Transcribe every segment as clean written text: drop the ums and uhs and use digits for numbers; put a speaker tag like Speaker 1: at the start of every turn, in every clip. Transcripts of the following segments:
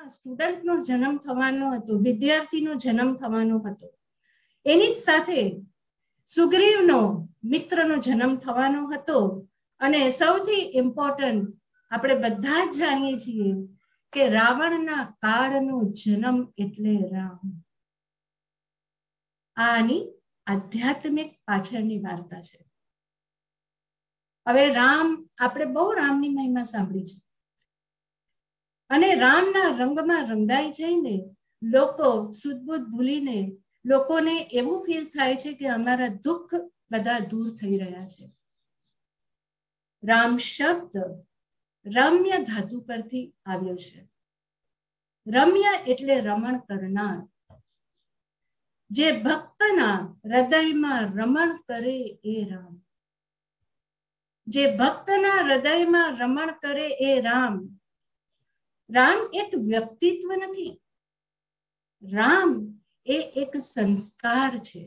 Speaker 1: સ્ટુડન્ટનો જન્મ થવાનો હતો, વિદ્યાર્થીનો જન્મ થવાનો હતો. એની જ સાથે સુગ્રીવનો મિત્રનો જન્મ થવાનો હતો. અને સૌથી ઇમ્પોર્ટન્ટ આપણે બધા જ જાણીએ છીએ કે રાવણના કાળનો જન્મ એટલે રામ. આની આધ્યાત્મિક પાછળની વાર્તા છે. હવે રામ, આપણે બહુ રામની મહિમા સાંભળી છે અને રામના રંગમાં રંગાઈ જઈને લોકો સુધબુધ ભૂલીને લોકોને એવું ફીલ થાય છે કે અમારા દુઃખ બધા દૂર થઈ રહ્યા છે. રામ શબ્દ રમ્ય ધાતુ પરથી આવ્યો છે. રમ્ય એટલે રમણ કરનાર. જે ભક્તના હૃદયમાં રમણ કરે એ રામ. જે ભક્તના હૃદયમાં રમણ કરે એ રામ. રામ એક વ્યક્તિત્વ નથી, રામ એ એક સંસ્કાર છે.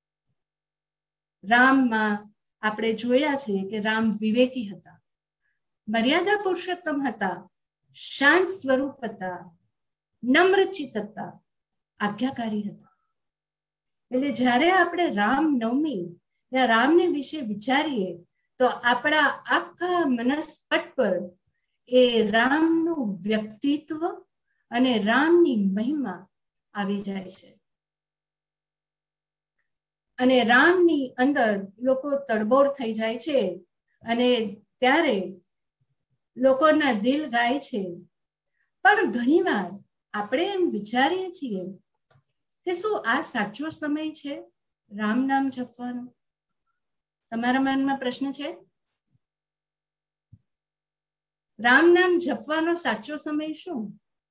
Speaker 1: રામમાં આપણે જોયા છે કે રામ વિવેકી હતા, મર્યાદા પુરુષોત્તમ હતા, શાંત સ્વરૂપ હતા, નમ્રચિત હતા, આજ્ઞાકારી હતા. એટલે જ્યારે આપણે રામનવમી या રામને વિશે વિચારીએ તો આપણા આખા મનસ્પટ પર એ રામનું વ્યક્તિત્વ અને રામની મહિમા આવી જાય છે. અને રામની અંદર લોકો તડબોળ થઈ જાય છે અને ત્યારે લોકોના દિલ ગાય છે. પણ ઘણીવાર આપણે એમ વિચારીએ છીએ કે શું આ સાચો સમય છે રામ નામ જપવાનો? તમારા મનમાં પ્રશ્ન છે? રામ નામ જપવાનો સાચો સમય શું?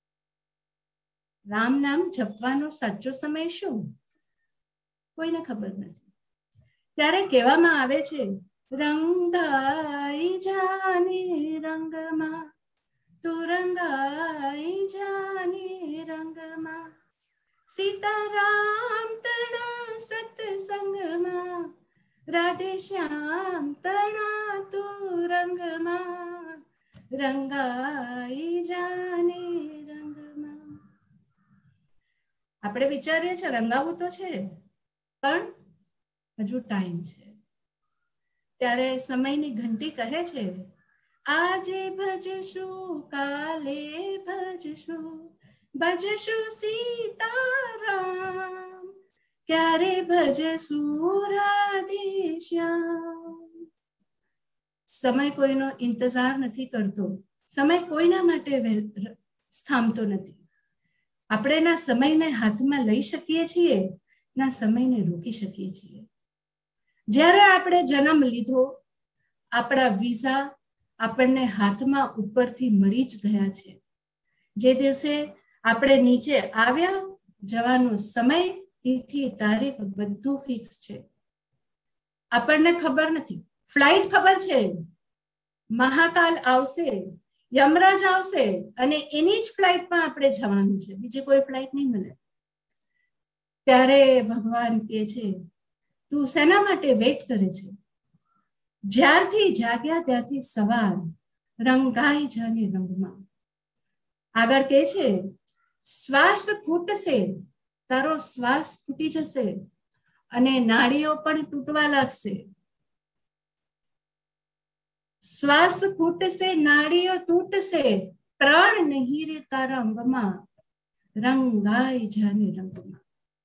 Speaker 1: રામ નામ જપવાનો સાચો સમય શું? કોઈને ખબર નથી. ત્યારે કહેવામાં આવે છે, રંગાઈ જાની રંગમાં, તું રંગાઈ જાની રંગમાં, સીતારામ તણા સત્સંગમાં, રાધે શ્યામ તણા તું રંગમાં, રંગાઈ જાની રંગમાં. આપણે વિચારીએ છીએ રંગાવું તો છે પણ હજુ ટાઈમ છે. ત્યારે સમયની ઘંટી કહે છે, આજે ભજશું કાલે ભજશું, ભજશું સીતારામ, ક્યારે ભજશું રાધે શ્યામ. સમય કોઈનો ઇંતજાર નથી કરતો, સમય કોઈના માટે થામતો નથી. આપણે ના સમયને હાથમાં લઈ શકીએ છીએ, ના સમયને રોકી શકીએ છીએ. જ્યારે આપણે જન્મ લીધો, આપણા વિઝા આપણને હાથમાં ઉપરથી મળી જ ગયા છે. જે દિવસે આપણે નીચે આવ્યા, જવાનો સમય, તિથિ, તારીખ બધું ફિક્સ છે. આપણને ખબર નથી. ફ્લાઇટ ખબર છે, મહાકાલ આવશે, યમરાજ આવશે અને એની જ ફ્લાઇટમાં આપણે જવાનું છે, બીજી કોઈ ફ્લાઇટ નહીં મળે. ત્યારે ભગવાન કહે છે, તું શેના માટે વેઇટ કરે છે? જ્યારથી જાગ્યા ત્યાંથી સવાર, રંગાઈ જાને રંગમાં. આગળ કહે છે, શ્વાસ ફૂટશે, તારો શ્વાસ ફૂટી જશે અને નાડીઓ પણ તૂટવા લાગશે. શ્વાસ ફૂટશે, નાડીઓ તૂટશે, પ્રાણ નહીં રે તારા અંગમાં, રંગાઈ જાને રંગમાં.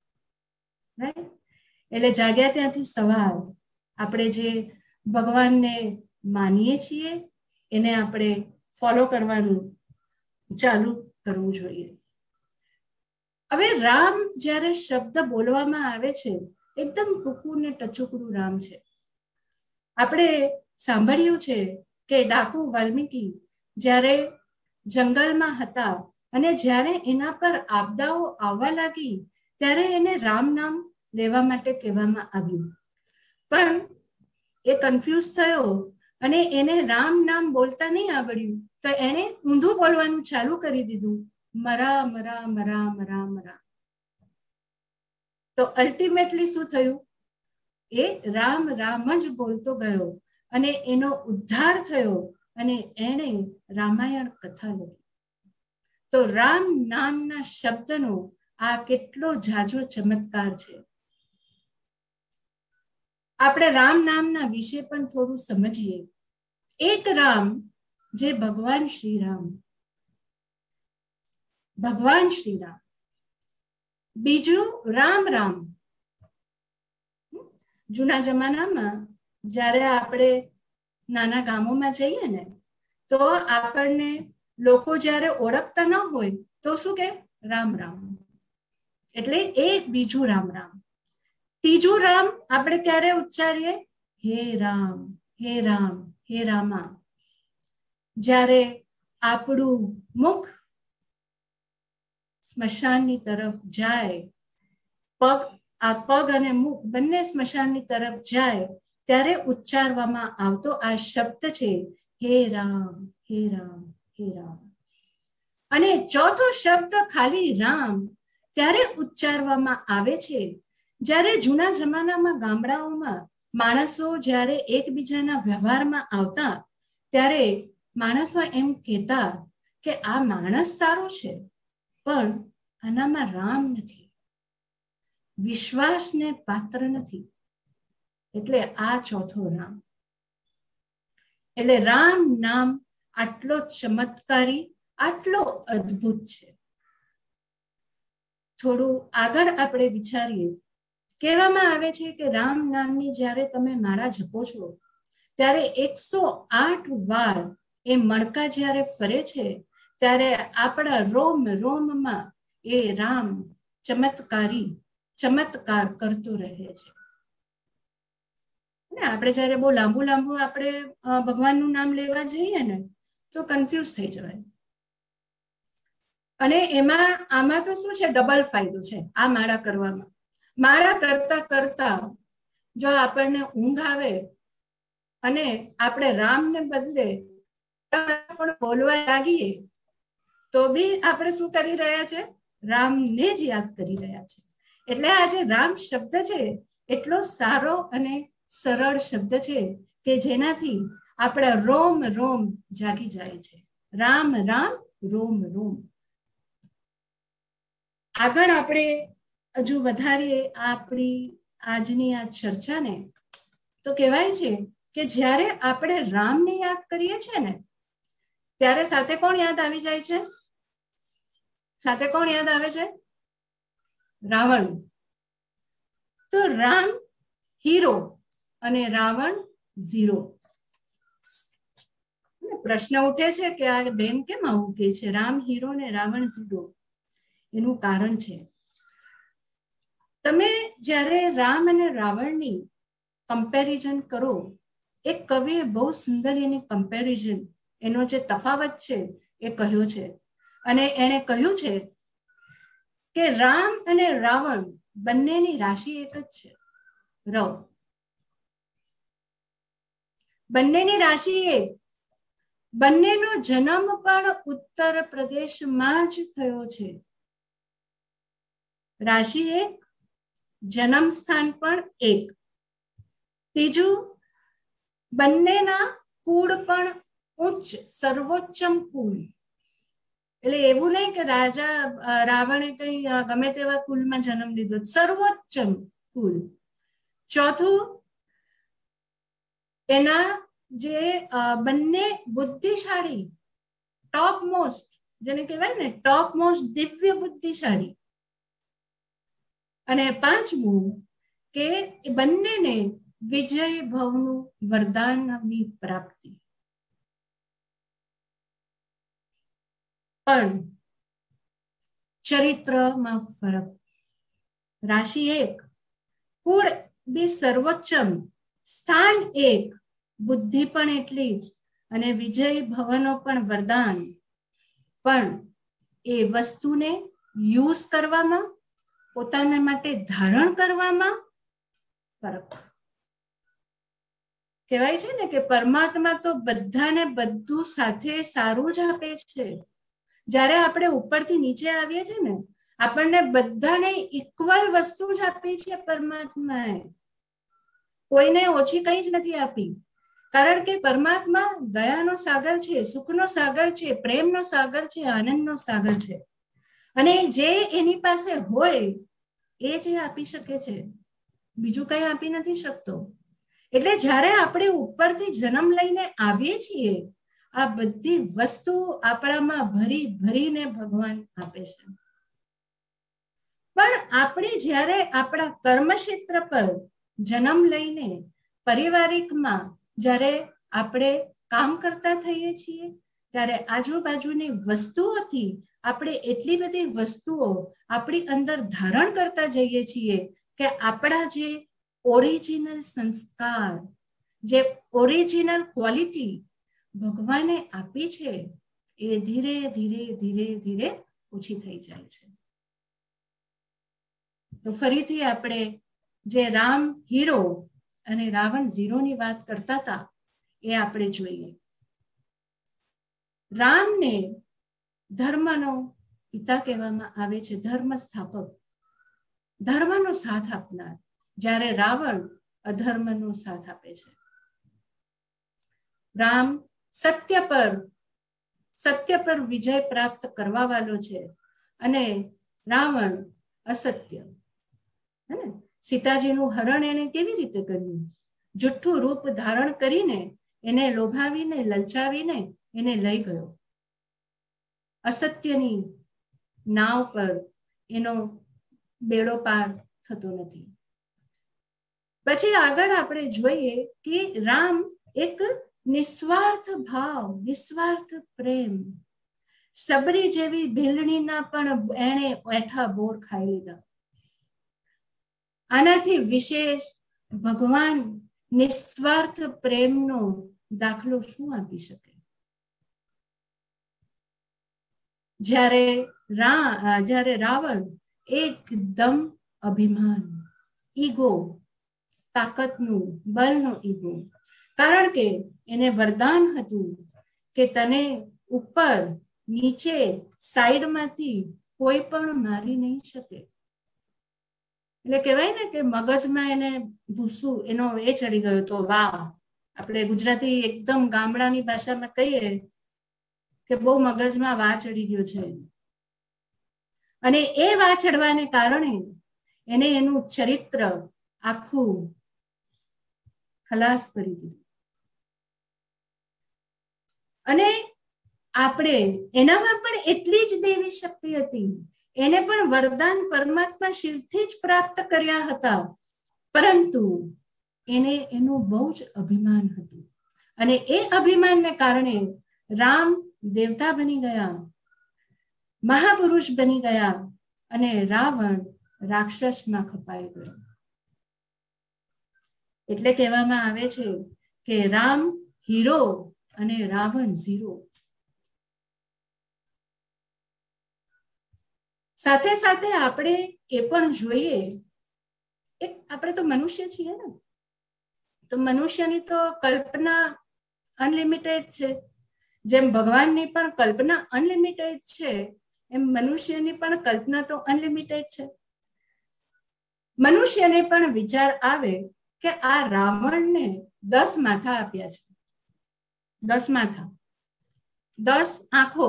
Speaker 1: એટલે જાગ્યા ત્યાંથી સવાર, આપણે જે ભગવાનને માનીએ છીએ એને આપણે ફોલો કરવાનું ચાલુ કરવું જોઈએ. હવે રામ જ્યારે શબ્દ બોલવામાં આવે છે, એકદમ ટૂંકું ને ટચુકડું રામ છે. આપણે સાંભળ્યું છે કે ડાકુ વાલ્મીકી જ્યારે જંગલમાં હતા અને જ્યારે એના પર આપદાઓ આવવા લાગી ત્યારે એને રામ નામ લેવા માટે કહેવામાં આવ્યું. પણ એ કન્ફ્યુઝ થયો અને એને રામ નામ બોલતા નહીં આવડ્યું તો એને ઊંધું બોલવાનું ચાલુ કરી દીધું, મરા મરા મરા મરા મરા. તો અલ્ટિમેટલી શું થયું? એ રામ રામ જ બોલતો ગયો અને એનો ઉદ્ધાર થયો અને એણે રામાયણ કથા લખી. તો રામ નામના શબ્દનો આ કેટલો જાજો ચમત્કાર છે. આપણે રામ નામના વિશે પણ થોડું સમજીએ. એક રામ જે ભગવાન શ્રી રામ, બીજું રામ રામ. જૂના જમાનામાં જ્યારે આપણે નાના ગામોમાં જઈએ ને, તો આપણને લોકો જ્યારે ઓળખતા ન હોય તો શું કે રામ રામ, એટલે એક બીજું રામ રામ. ત્રીજું રામ આપણે ક્યારે ઉચ્ચારીએ? હે રામ, હે રામ, હે રામા. જ્યારે આપણું મુખ સ્મશાનની તરફ જાય, પગ અને મુખ બંને સ્મશાનની તરફ જાય, ત્યારે ઉચ્ચારવામાં આવતો આ શબ્દ છે હે રામ, હે રામ, હે રામ. અને ચોથો શબ્દ ખાલી રામ ત્યારે ઉચ્ચારવામાં આવે છે જ્યારે જૂના જમાનામાં ગામડાઓમાં માણસો જ્યારે એકબીજાના વ્યવહારમાં આવતા, ત્યારે માણસો એમ કહેતા કે આ માણસ સારો છે, પણ આનામાં રામ નથી, વિશ્વાસને પાત્ર નથી. એટલે આ ચોથો રામ. એટલે રામ નામ આટલો ચમત્કારી, આટલો અદ્ભુત છે. થોડું આગળ આપણે વિચારીએ. કહેવામાં આવે છે કે રામ નામની જ્યારે તમે માળા જપો છો, ત્યારે 108 વાર એ મણકા જ્યારે ફરે છે, ત્યારે આપણા રોમ રોમમાં એ રામ ચમત્કાર કરતો રહે છે. આપણે જયારે બહુ લાંબુ આપણે ભગવાનનું નામ લેવા જઈએ ને, તો કન્ફ્યુઝ થઈ જવાય. અને આમાં તો શું છે, ડબલ ફાયદો છે આ માળા કરવામાં. માળા કરતા કરતા જો આપણને ઊંઘ આવે અને આપણે રામને બદલે પણ બોલવા લાગીએ, તો બી આપણે શું કરી રહ્યા છે? રામને જ યાદ કરી રહ્યા છે. એટલે આ જે રામ શબ્દ છે, એટલો સારો અને સરળ શબ્દ છે કે જેનાથી આપણા રોમ રોમ જાગી જાય છે. રામ રામ, રોમ રોમ. આગળ આપણે હજુ વધારીએ આપણી આજની આ ચર્ચાને, તો કહેવાય છે કે જ્યારે આપણે રામને યાદ કરીએ છીએ ને, ત્યારે સાથે કોણ યાદ આવી જાય છે? સાથે કોણ યાદ આવે છે? રાવણ. તો રામ હીરો અને રાવણ ઝીરો. પ્રશ્ન ઉઠે છે કે આ બેન કેમ આવું કે છે, રામ હીરો ને રાવણ ઝીરો? એનું કારણ છે, તમે જ્યારે રામ અને રાવણની કમ્પેરિઝન કરો, એક કવિએ બહુ સુંદર એની કમ્પેરિઝન, એનો જે તફાવત છે એ કહ્યો છે. અને એણે કહ્યું છે કે રામ અને રાવણ બંનેની રાશિ એક જ છે, રવ. બંનેની રાશિ એક, બંનેનો જન્મ પણ ઉત્તર પ્રદેશમાં જ થયો છે. રાશિ એક, જન્મ સ્થાન પણ એક. ત્રીજું, બંનેના કુળ પણ ઉચ્ચ, સર્વોચ્ચમ કુળ. એટલે એવું નહીં કે રાવણે કઈ ગમે તેવા કુલમાં જન્મ લીધો, સર્વોચ્ચમ કુલ. ચોથું, એના જે બંને બુદ્ધિશાળી, ટોપ મોસ્ટ, જેને કહેવાય ને ટોપ મોસ્ટ દિવ્ય બુદ્ધિશાળી. અને પાંચમું, કે બંનેને વિજય ભવનું વરદાનની પ્રાપ્તિ. પણ ચરિત્રમાં ફરક. રાશિ એક, કુળ બી સર્વોચ્ચમ, સ્થાન એક, બુદ્ધિ પણ એટલી જ, અને વિજય ભવનો પણ વરદાન. પણ એ વસ્તુને યુઝ કરવામાં, પોતાના માટે ધારણ કરવામાં ફરક. કહેવાય છે ને કે પરમાત્મા તો બધાને બધું સાથે સારું જ આપે છે. જ્યારે આપણે ઉપરથી નીચે આવીએ છીએ ને, આપણને બધાને ઇક્વલ વસ્તુ જ આપી છે પરમાત્માએ. કોઈને ઓછી કઈ જ નથી આપી. કારણ કે પરમાત્મા દયાનો સાગર છે, સુખનો સાગર છે, પ્રેમનો સાગર છે, આનંદનો સાગર છે. અને જે એની પાસે હોય એ જે આપી શકે છે, બીજું કઈ આપી નથી શકતો. એટલે જ્યારે આપણે ઉપરથી જન્મ લઈને આવીએ છીએ, આ બધી વસ્તુ આપણામાં ભરી ભરીને ભગવાન આપે છે. પણ આપણે જ્યારે આપણા કર્મક્ષેત્ર પર જન્મ લઈને પારિવારિકમાં જ્યારે આપણે કામ કરતા થઈએ છીએ, ત્યારે આજુબાજુની વસ્તુઓથી આપણે એટલી બધી વસ્તુઓ આપણી અંદર ધારણ કરતા જઈએ છીએ કે આપણા જે ઓરિજિનલ સંસ્કાર, જે ઓરિજિનલ ક્વોલિટી ભગવાને આપી છે, એ ધીરે ધીરે ધીરે ધીરે ઓછી થઈ જાય છે. તો ફરીથી આપણે જે રામ હીરો અને રાવણ ઝીરોની વાત કરતા હતા એ આપણે જોઈએ. રામને ધર્મનો પિતા કહેવામાં આવે છે, ધર્મ સ્થાપક, ધર્મનો સાથ આપનાર, જ્યારે રાવણ અધર્મનો સાથ આપે છે. રામ સત્ય પર વિજય પ્રાપ્ત કરવા વાળો છે અને રાવણ અસત્ય. સીતાજીનું હરણ એને કેવી રીતે કર્યું? જુઠ્ઠું રૂપ ધારણ કરીને એને લોભાવીને લલચાવીને એને લઈ ગયો. અસત્યની નાવ પર એનો બેડો પાર થતો નથી. પછી આગળ આપણે જોઈએ કે રામ એક નિસ્વાર્થ ભાવ, નિસ્વાર્થ પ્રેમ, સબરી જેવી ભીલણીના પણ એણે એઠા બોર ખાઈ લીધા. આનાથી વિશેષ ભગવાન નિસ્વાર્થ પ્રેમનો દાખલો શું આપી શકે? જ્યારે રાવણ એકદમ અભિમાન, ઈગો, તાકાતનું, બળનું ઈગો, કારણ કે એને વરદાન હતું કે તને ઉપર નીચે સાઈડમાંથી કોઈ પણ મારી નહીં શકે. એટલે કહેવાય ને કે મગજમાં એને ભૂસું એનો એ ચડી ગયો તો. વાહ, આપણે ગુજરાતી એકદમ ગામડાની ભાષામાં કહીએ કે બહુ મગજમાં વા ચડી ગયો છે. અને એ વા ચડવાને કારણે એને એનું ચરિત્ર આખું ખલાસ કરી દીધું. અને આપણે એનામાં પણ એટલી જ દેવી શક્તિ હતી, એને પણ વરદાન પરમાત્મા શિવથી જ પ્રાપ્ત કર્યા હતા, પરંતુ એને એનું બહુ જ અભિમાન હતું. અને એ અભિમાનને કારણે રામ દેવતા બની ગયા, મહાપુરુષ બની ગયા અને રાવણ રાક્ષસમાં ખપાઈ ગયો. એટલે કહેવામાં આવે છે કે રામ હીરો અને રાવણ ઝીરો. સાથે સાથે આપણે એ પણ જોઈએ, આપણે તો મનુષ્ય છીએ ને, તો મનુષ્યની તો કલ્પના અનલિમિટેડ છે. જેમ ભગવાનની પણ કલ્પના અનલિમિટેડ છે, એમ મનુષ્યની પણ કલ્પના તો અનલિમિટેડ છે. મનુષ્યને પણ વિચાર આવે કે આ રાવણને 10 માથા આપ્યા છે, 10 માથા, 10 આંખો,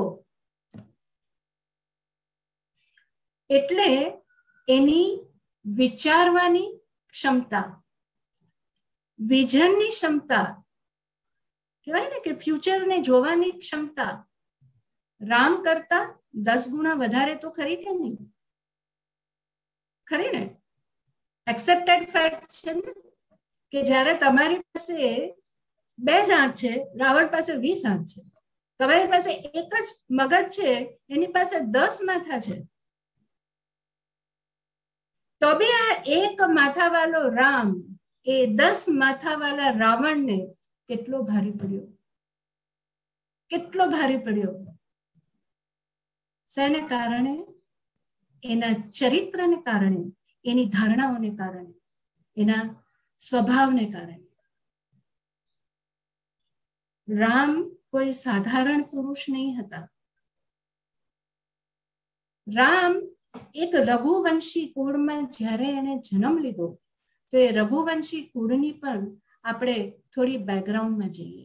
Speaker 1: એટલે એની વિચારવાની ક્ષમતા, વિઝનની ક્ષમતા, કહેવાય ને કે ફ્યુચરને જોવાની ક્ષમતા રામ કરતા 10 ગુણા વધારે તો ખરી કે નહીં? ખરી ને? એક્સેપ્ટેડ ફેક્ટ છે ને કે જ્યારે તમારી પાસે 2 જ આંખ છે, રાવણ પાસે 20 આંખ છે. તમારી પાસે એક જ મગજ છે, એની પાસે 10 માથા છે. તો બી આ એક માથા વાળો રામ એ 10 માથા વાળા રાવણને કેટલો ભારે પડ્યો, કેટલો ભારે પડ્યો. શેને કારણે? એના ચરિત્રને કારણે, એની ધારણાઓને કારણે, એના સ્વભાવને કારણે. રામ કોઈ સાધારણ પુરુષ નહીં હતા. રામ એક રઘુવંશી કુળમાં જ્યારે એને જન્મ લીધો, તો એ રઘુવંશી કુળની પણ આપણે થોડી બેકગ્રાઉન્ડમાં જઈએ.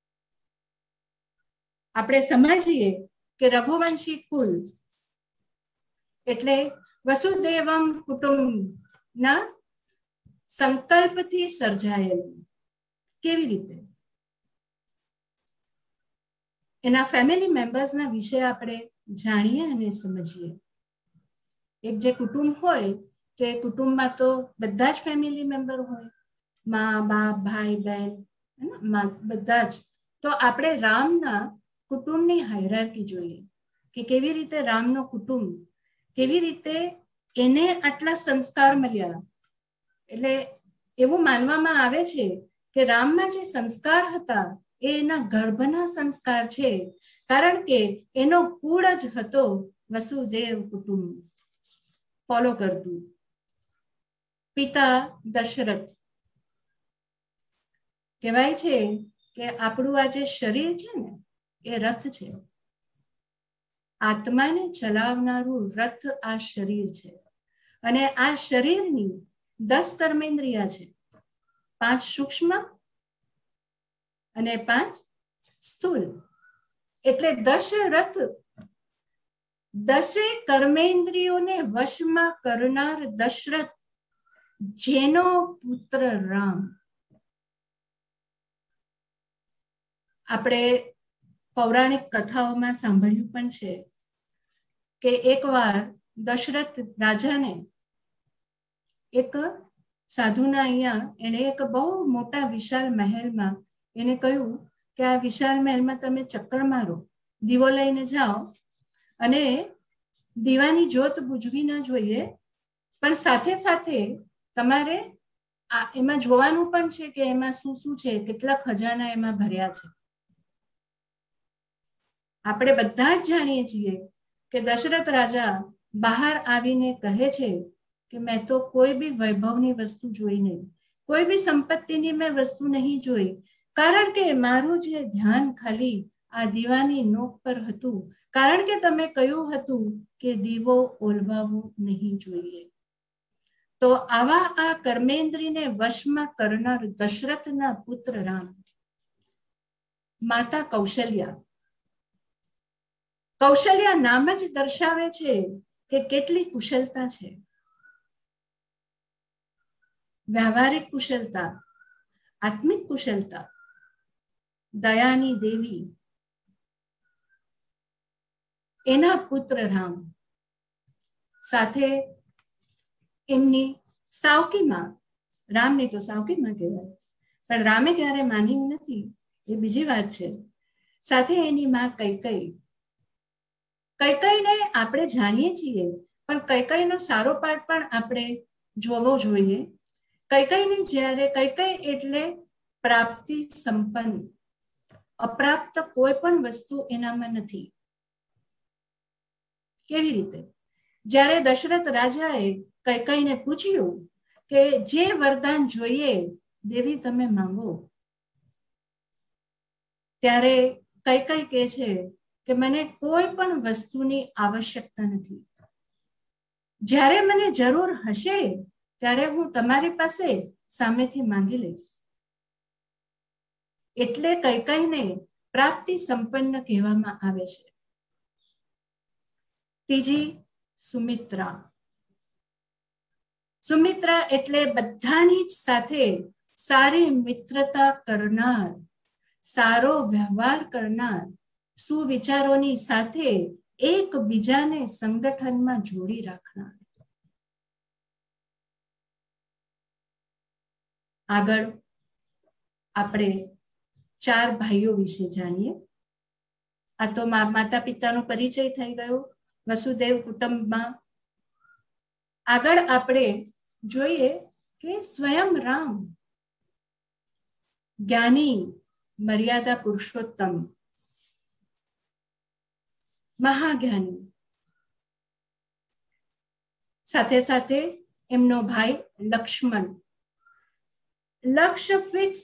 Speaker 1: આપણે સમજીએ કે રઘુવંશી કુલ એટલે વસુદેવમ કુટુંબના સંકલ્પથી સર્જાયેલું. કેવી રીતે? એના ફેમિલી મેમ્બર્સના વિશે આપણે જાણીએ અને સમજીએ. એક જે કુટુંબ હોય તો એ કુટુંબમાં તો બધા જ ફેમિલી મેમ્બર હોય, મા બાપ ભાઈ બહેન બધા જ. તો આપણે રામના કુટુંબની હાયરાર્કી જોઈએ કે કેવી રીતે રામનો કુટુંબ, કેવી રીતે એને આટલા સંસ્કાર મળ્યા. એટલે એવું માનવામાં આવે છે કે રામમાં જે સંસ્કાર હતા એ એના ગર્ભના સંસ્કાર છે, કારણ કે એનો કુળ જ હતો વસુદેવ કુટુંબ ફોલો કરતું. પિતા દશરથ. કહેવાય છે કે આપણું આ જે શરીર છે ને એ રથ છે. આત્માને ચલાવનારું રથ આ શરીર છે. અને આ શરીરની 10 કર્મેન્દ્રિયા છે, 5 સૂક્ષ્મ અને 5 સ્થૂલ. એટલે દશરથ 10 કર્મેન્દ્રિયોને વશમાં કરનાર દશરથ, જેનો પુત્ર રામ. આપણે પૌરાણિક કથાઓમાં સાંભળ્યું પણ છે કે એકવાર દશરથ રાજાને એક સાધુના અહીંયા એને એક બહુ મોટા વિશાળ મહેલમાં એને કહ્યું કે આ વિશાળ મહેલમાં તમે ચક્કર મારો, દીવો લઈને જાઓ અને દીવાની જ્યોત બુજવી ન જોઈએ, પણ સાથે સાથે તમારે એમાં જોવાનું પણ છે કે એમાં શું શું છે, કેટલા ખજાના એમાં ભર્યા છે. આપણે બધા જ જાણીએ છીએ કે દશરથ રાજા બહાર આવીને કહે છે કે મેં તો કોઈ બી વૈભવની વસ્તુ જોઈ નહીં, કોઈ બી સંપત્તિની મેં વસ્તુ નહીં જોઈ, કારણ કે મારું જે ધ્યાન ખાલી આ દીવાની નોક પર હતું, કારણ કે તમે કહ્યું હતું કે દીવો ઓલવાવો નહીં જોઈએ. તો આવા આ કર્મેન્દ્રીને વશમાં કરનાર દશરથના પુત્ર રામ. માતા કૌશલ્યા. કૌશલ્યા નામ જ દર્શાવે છે કે કેટલી કુશળતા છે. વ્યવહારિક કુશળતા, આત્મિક કુશળતા, દયાની દેવી. એના પુત્ર રામ સાથે એમની સાવકીમાં, રામની તો સાવકીમાં કહેવાય, પણ રામે ક્યારે માની નથી એ બીજી વાત છે. સાથે એની માં કૈકેયી. કૈકેયીને આપણે જાણીએ છીએ, પણ કૈકેયીનો સારો પાઠ પણ આપણે જોવો જોઈએ. કૈકેયીને જ્યારે કૈકેયી એટલે પ્રાપ્તિ સંપન્ન, અપ્રાપ્ત કોઈ પણ વસ્તુ એનામાં નથી. કેવી રીતે? જ્યારે દશરથ રાજાએ કૈકેયીને પૂછ્યું કે જે વરદાન જોઈએ દેવી તમે માંગો, ત્યારે કૈકેયી કહે છે કે મને કોઈ પણ વસ્તુની આવશ્યકતા નથી. જ્યારે મને જરૂર હશે ત્યારે હું તમારી પાસે સામેથી માંગી લઈશ. એટલે કૈકેયીને પ્રાપ્તિ સંપન્ન કહેવામાં આવે છે. ત્રીજી સુમિત્રા. સુમિત્રા એટલે બધાની જ સાથે સારી મિત્રતા કરનાર, સારો વ્યવહાર કરનાર, સુવિચારોની સાથે એકબીજાને સંગઠનમાં જોડી રાખનાર. આગળ આપણે 4 ભાઈઓ વિશે જાણીએ. આ તો માતા પિતાનો પરિચય થઈ ગયો વસુદેવ કુટુંબમાં. આગળ આપણે જોઈએ કે સ્વયં રામ જ્ઞાની, મર્યાદા પુરુષોત્તમ, મહાજ્ઞાની. સાથે સાથે એમનો ભાઈ લક્ષ્મણ. લક્ષ્ય ફિક્સ,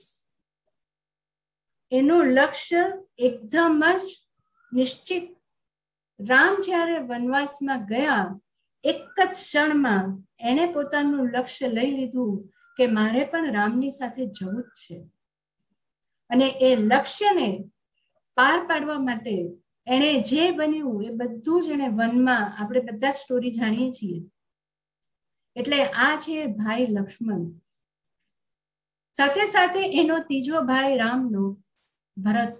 Speaker 1: એનું લક્ષ્ય એકદમ જ નિશ્ચિત. રામ જ્યારે વનવાસમાં ગયા એક જ ક્ષણમાં એને પોતાનું લક્ષ્ય લઈ લીધું કે મારે પણ રામની સાથે જવું જ છે. અને એ લક્ષ્યને પાર પાડવા માટે એને જે બન્યું એ બધું જ એને વનમાં, આપણે બધા જ સ્ટોરી જાણીએ છીએ. એટલે આ છે ભાઈ લક્ષ્મણ. સાથે સાથે એનો ત્રીજો ભાઈ રામનો ભરત.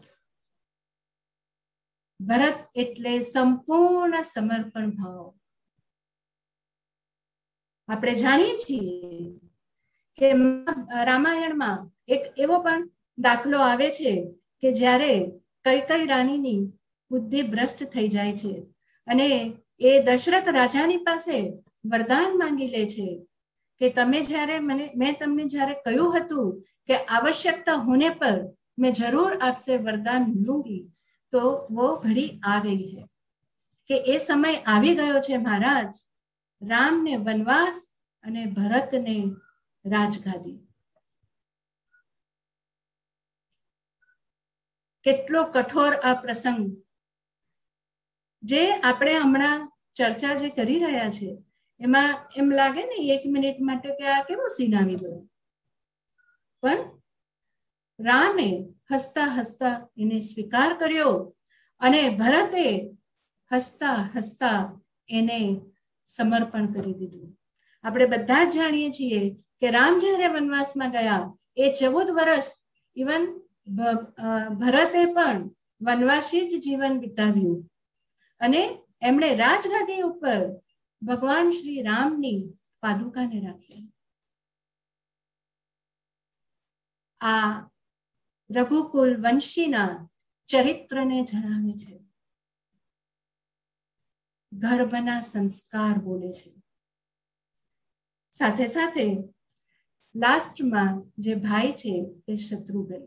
Speaker 1: ભરત એટલે સંપૂર્ણ સમર્પણ ભાવ. આપણે જાણીએ છીએ કે રામાયણમાં એક એવો પણ દાખલો આવે છે કે જ્યારે કૈકેયી રાણીની બુદ્ધિ ભ્રષ્ટ થઈ જાય છે અને એ દશરથ રાજાની પાસે વરદાન માંગી લે છે કે તમે જ્યારે મેં તમને જ્યારે કહ્યું હતું કે आवश्यकता होने पर मैं जरूर आपसे वरदान लूंगी, तो वो घड़ी आ गई है કે એ સમય આવી ગયો છે મહારાજ, રામને વનવાસ અને ભરતને રાજગાદી. કેટલો કઠોર આ પ્રસંગ, જે આપણે હમણાં ચર્ચા જે કરી રહ્યા છે એમાં એમ લાગે ને 1 મિનિટ માટે કે આ કેવો સીન આવી ગયો, પણ રામે હસતા હસતા એને સ્વીકાર કર્યો અને ભરતે હસતા હસતા એને સમર્પણ કરી દીધું. આપણે બધા જ જાણીએ છીએ કે રામ જ્યારે વનવાસમાં ગયા એ 14 વર્ષ ઇવન ભરતે પણ વનવાસી જ જીવન વિતાવ્યું અને એમણે રાજગાદી ઉપર ભગવાન શ્રી રામની પાદુકાને રાખી. આ રઘુકુલ વંશીના ચરિત્રને જણાવે છે. ગર્ભના સંસ્કાર બોલે છે. સાથે સાથે લાસ્ટમાં જે ભાઈ છે એ શત્રુઘ્ન.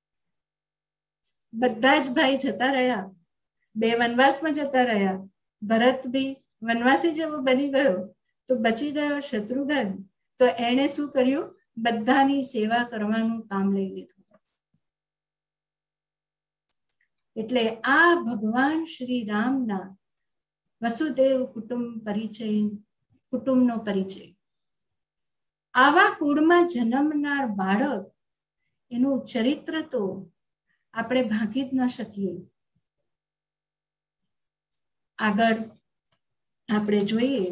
Speaker 1: બધા જ ભાઈ જતા રહ્યા, 2 વનવાસમાં જતા રહ્યા. ભરત બી વનવાસી જેવો બની ગયો, તો બચી ગયો શત્રુઘ્ન. તો એણે શું કર્યું? બધાની સેવા કરવાનું કામ લઈ લીધું. એટલે આ ભગવાન શ્રી રામના વસુદેવ કુટુંબનો પરિચય. આવા કુળમાં જન્મનાર બાળક, એનું ચરિત્ર તો આપણે ભાંકી જ ન શકીએ. આગળ આપણે જોઈએ,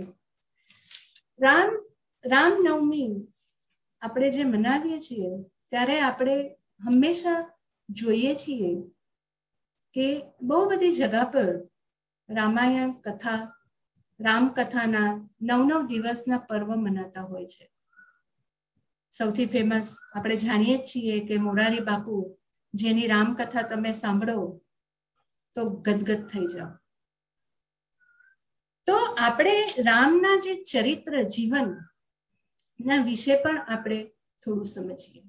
Speaker 1: રામનવમી આપણે જે મનાવીએ છીએ ત્યારે આપણે હંમેશા જોઈએ છીએ કે બહુ બધી જગા પર રામાયણ કથા, રામકથાના 9 દિવસના પર્વ મનાતા હોય છે. સૌથી ફેમસ આપણે જાણીએ છીએ કે મોરારી બાપુ, જેની રામકથા તમે સાંભળો તો ગદગદ થઈ જાઓ. તો આપણે રામના જે ચરિત્ર જીવન ના વિશે પણ આપણે થોડું સમજીએ.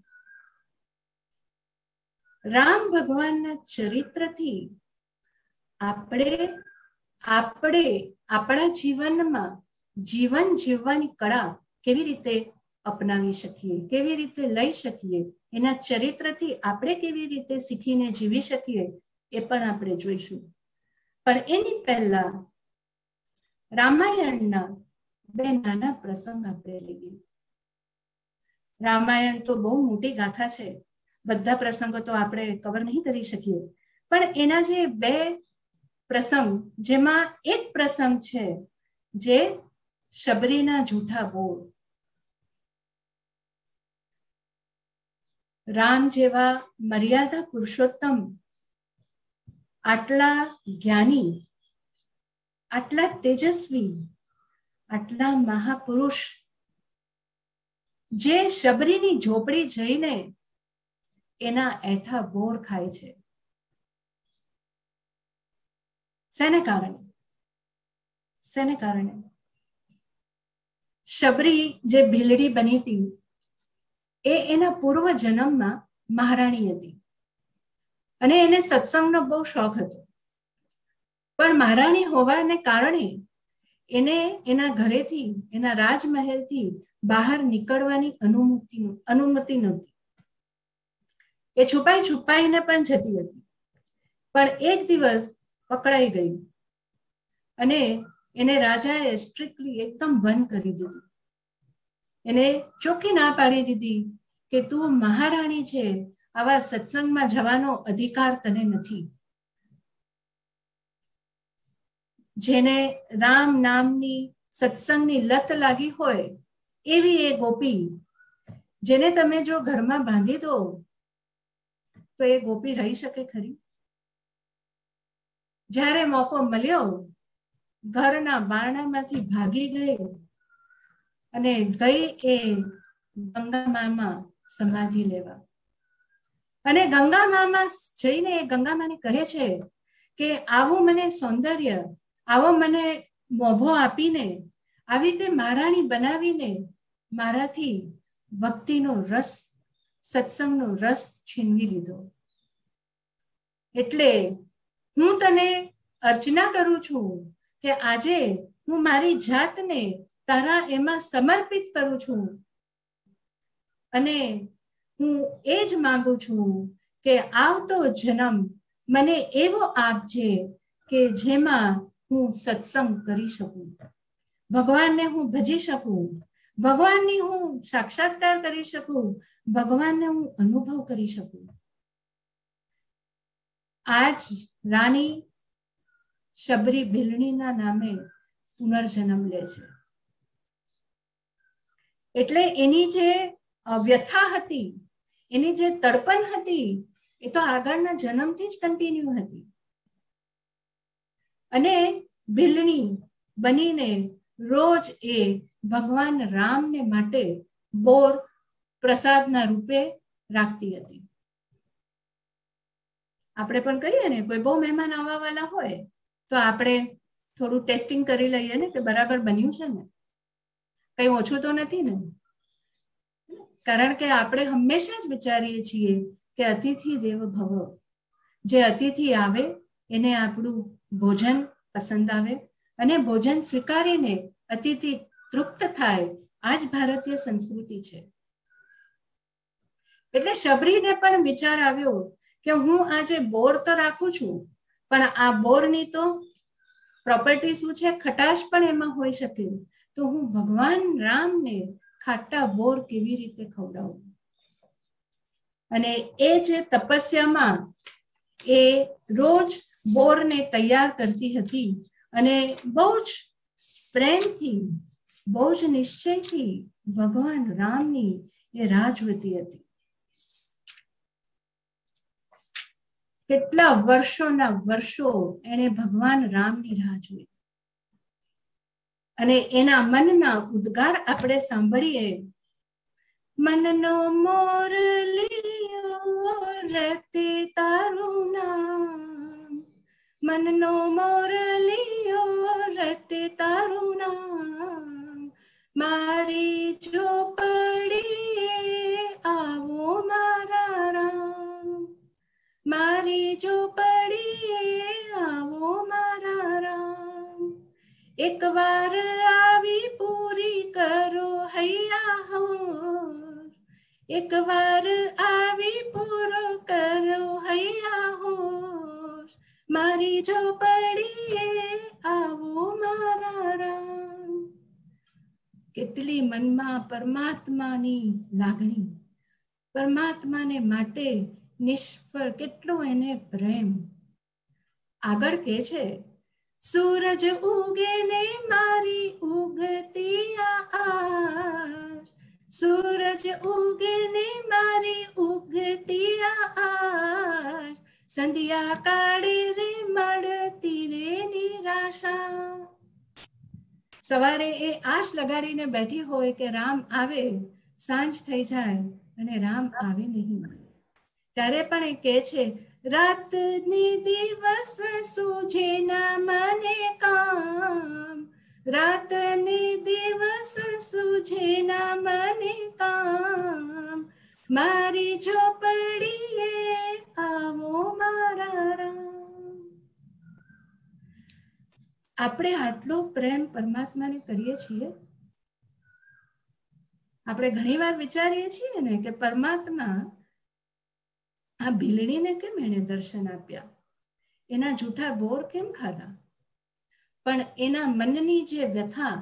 Speaker 1: રામ ભગવાનના ચરિત્રથી આપણે આપણા જીવનમાં જીવન જીવવાની કળા કેવી રીતે અપનાવી શકીએ, કેવી રીતે લઈ શકીએ, એના ચરિત્રથી આપણે કેવી રીતે શીખીને જીવી શકીએ એ પણ આપણે જોઈશું. પણ એની પહેલા રામાયણના 2 નાના પ્રસંગ આપણે લઈએ. રામાયણ તો બહુ મોટી ગાથા છે, બધા પ્રસંગો તો આપણે કવર નહીં કરી શકીએ, પણ એના જે 2 પ્રસંગ, જેમાં એક પ્રસંગ છે જે શબરીના જૂઠા બોલ. રામ જેવા મર્યાદા પુરુષોત્તમ, આટલા જ્ઞાની, આટલા તેજસ્વી, આટલા મહાપુરુષ, જે શબરીની ઝોપડી જઈને એના એઠા બોર ખાય છે. શેને કારણે? શબરી જે ભીલડી બની હતી એ એના પૂર્વ જન્મમાં મહારાણી હતી અને એને સત્સંગનો બહુ શોખ હતો. પણ મહારાણી હોવાને કારણે એને એના ઘરેથી, એના રાજમહેલથી બહાર નીકળવાની અનુમતિ નહોતી. એ છુપાઈને પણ જતી હતી. પણ એક દિવસ પકડાઈ ગઈ અને એને રાજાએ સ્ટ્રિક્ટલી એકદમ બંધ કરી દીધું. એને ચોખ્ખી ના પાડી દીધી કે તું મહારાણી છે આવા સત્સંગમાં જવાનો અધિકાર તને નથી. જેને રામ નામની સત્સંગની લત લાગી હોય એવી એ ગોપી, જેને તમે જો ઘરમાં બાંધી દો તો એ ગોપી રહી શકે ખરી? જ્યારે મોકો મળ્યો ઘરના બારણામાંથી ભાગી ગઈ અને ગઈ એ ગંગા મામાં સમાધિ લેવા. અને ગંગા મામાં જઈને ગંગા માને કહે છે કે આવું મને સૌંદર્ય, આવો મને મોભો આપીને, આવી રીતે મહારાણી બનાવીને મારાથી ભક્તિનો રસ, સત્સંગનો રસ છીનવી લીધો. એટલે હું તને અર્ચના કરું છું કે આજે હું મારી જાતને તારા એમાં સમર્પિત કરું છું અને હું એ જ માંગુ છું કે આવતો જન્મ મને એવો આપજે કે જેમાં હું સત્સંગ કરી શકું, ભગવાનને હું ભજી શકું, ભગવાનની હું સાક્ષાત્કાર કરી શકું, ભગવાનને હું અનુભવ કરી શકું. આજ રાણી શબરી ભીલણીના નામે પુનર્જન્મ લે છે. એટલે એની જે વ્યથા હતી, એની જે તડપણ હતી, એ તો આગળના જન્મથી જ કન્ટિન્યુ હતી. અને ભીલણી બનીને રોજ એ ભગવાન રામને માટે બોર પ્રસાદના રૂપે રાખતી હતી. આપણે પણ કહીએ ને, કોઈ બહુ મહેમાન આવવા વાળા હોય તો આપણે થોડું ટેસ્ટિંગ કરી લઈએ ને કે બરાબર બન્યું છે ને, કઈ ઓછું તો નથી ને. કારણ કે આપણે હંમેશા જ વિચારીએ છીએ કે અતિથિ દેવો ભવ, જે અતિથિ આવે એને આપણું ભોજન પસંદ આવે અને ભોજન સ્વીકારીને અતિથિ તૃપ્ત થાય. આ જ ભારતીય સંસ્કૃતિ છે. એટલે શબરીને પણ વિચાર આવ્યો કે હું આજે બોર તો રાખું છું, પણ આ બોરની તો પ્રોપર્ટી શું છે, ખટાશ પણ એમાં હોઈ શકે, તો હું ભગવાન રામને ખાટા બોર કેવી રીતે ખવડાવું. અને એ જે તપસ્યામાં એ રોજ બોરને તૈયાર કરતી હતી અને બહુ જ પ્રેમથી, બહુ જ નિશ્ચયથી ભગવાન રામની એ રાહ જોતી હતી. કેટલા વર્ષોના વર્ષો એને ભગવાન રામની રાહ જોઈ અને એના મનના ઉદ્ગાર આપણે સાંભળીએ. મનનો મોરલિયો રટે તારું નામ, મનનો મોરલિયો રટે તારું નામ, મારી ઝોપડીએ આવો મારા રામ, મારી ઝોપડીએ આવો મારા રામ. એક વાર આવી પૂરી કરો હૈયા હોશ, એક વાર આવી પૂરો કરો હૈયા હોશ, મારી ઝોપડીએ આવો મારા રામ. કેટલી મનમાં પરમાત્માની લાગણી, પરમાત્માને માટે નિષ્ફળ કેટલો એને પ્રેમ. આગળ કે છે, સૂરજ ઉગે ને મારી ઉગતી આશ, સૂરજ ઉગે ને મારી ઉગતી આશ, સંધ્યા કાળે રે મળતી રે નિરાશા. સવારે એ આશ લગાડીને બેઠી હોય કે રામ આવે, સાંજ થઈ જાય અને રામ આવે નહીં, ત્યારે પણ એ કહે છે, રાત ની દિવસ સૂજે ના મને કામ, રાત ની દિવસ સૂજે ના મને કામ, મારી ઝોપડીએ આવો મારા રામ. આપણે આટલો પ્રેમ પરમાત્માને કરીએ છીએ. આપણે ઘણીવાર વિચારીએ છીએ ને કે પરમાત્મા આ ભીલડીને કેમ એને દર્શન આપ્યા, એના જૂઠા બોર કેમ ખાધા, પણ એના મનની જે વ્યથા,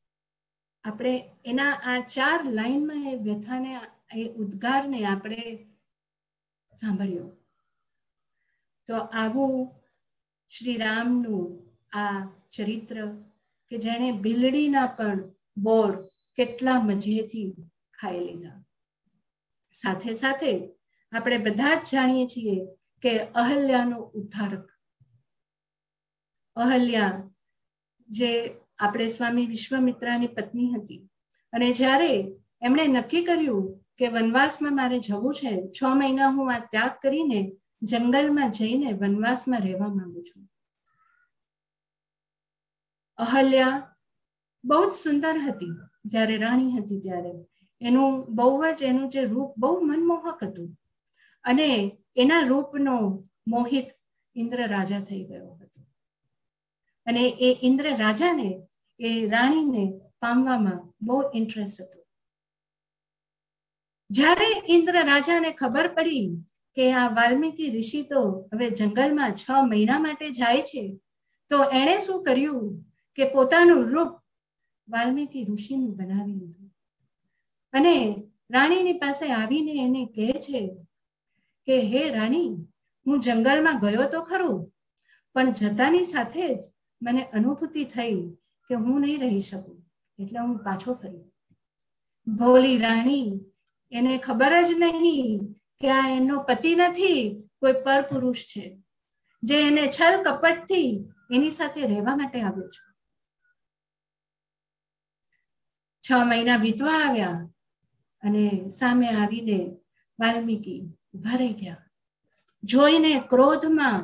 Speaker 1: આપણે એના આ 4 લાઈનમાં એ વ્યથાને, એ ઉદ્ગારને આપણે સાંભળ્યો. તો આવું શ્રી રામનું આ ચરિત્ર કે જેણે બિલડીના પણ બોર કેટલા મજેથી ખાઈ લીધા. સાથે સાથે આપણે બધા જ જાણીએ છીએ કે અહલ્યાનો ઉદ્ધારક, અહલ્યા જે આપણે સ્વામી વિશ્વામિત્રાની પત્ની હતી, અને જ્યારે એમણે નક્કી કર્યું કે વનવાસમાં મારે જવું છે, 6 મહિના હું આ ત્યાગ કરીને જંગલમાં જઈને વનવાસમાં રહેવા માંગુ છું. અહલ્યા બહુ જ સુંદર હતી. જ્યારે રાણી હતી ત્યારે એનું જે રૂપ બહુ મનમોહક હતું, અને એના રૂપનો મોહિત ઇન્દ્ર રાજા થઈ ગયો હતો. અને એ ઇન્દ્ર રાજાને એ રાણીને પામવામાં બહુ ઇન્ટરેસ્ટ હતો. જ્યારે ઇન્દ્ર રાજાને ખબર પડી કે આ વાલ્મીકી ઋષિ તો હવે જંગલમાં 6 મહિના માટે જાય છે, તો એણે શું કર્યું કે પોતાનું રૂપ વાલ્મીકી ઋષિનું બનાવી લીધું, અને રાણીની પાસે આવીને એને કહે છે કે હે રાણી, હું જંગલમાં ગયો તો ખરો, પણ જતાની સાથે જ મને અનુભૂતિ થઈ કે હું નહીં રહી શકું, એટલે હું પાછો ફર્યો. ભોળી રાણી, એને ખબર જ નહીં કે આ એનો પતિ નથી, કોઈ પરપુરુષ છે, જે એને છલ કપટથી એની સાથે રહેવા માટે આવ્યો છે. 6 મહિના વીતવા આવ્યા અને સામે આવીને વાલ્મીકી ઉભા રહી ગયા. જોઈને ક્રોધમાં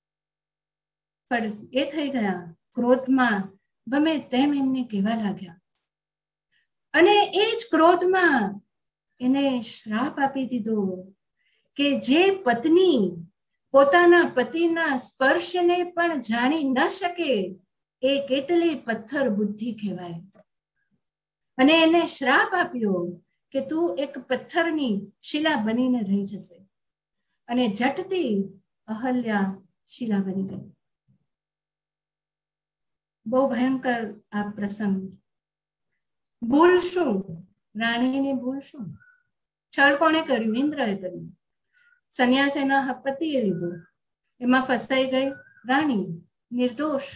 Speaker 1: એ થઈ ગયા, ક્રોધમાં ગમે તેમ એમને કહેવા લાગ્યા, અને એ જ ક્રોધમાં એને શ્રાપ આપી દીધો કે જે પત્ની પોતાના પતિના સ્પર્શને પણ જાણી ન શકે એ કેટલી પથ્થર બુદ્ધિ કહેવાય. અને એને શ્રાપ આપ્યો કે તું એક પથ્થરની શિલા બનીને રહી જશે. અને ઝટથી અહલ્યા શિલા બની ગઈ. બહુ ભયંકર આ પ્રસંગ. ભૂલ શું? રાણીની ભૂલ શું? છળ કોણે કર્યું? ઇન્દ્રએ કર્યું. સંન્યાસ એના પતિએ લીધો, એમાં ફસાઈ ગઈ રાણી નિર્દોષ.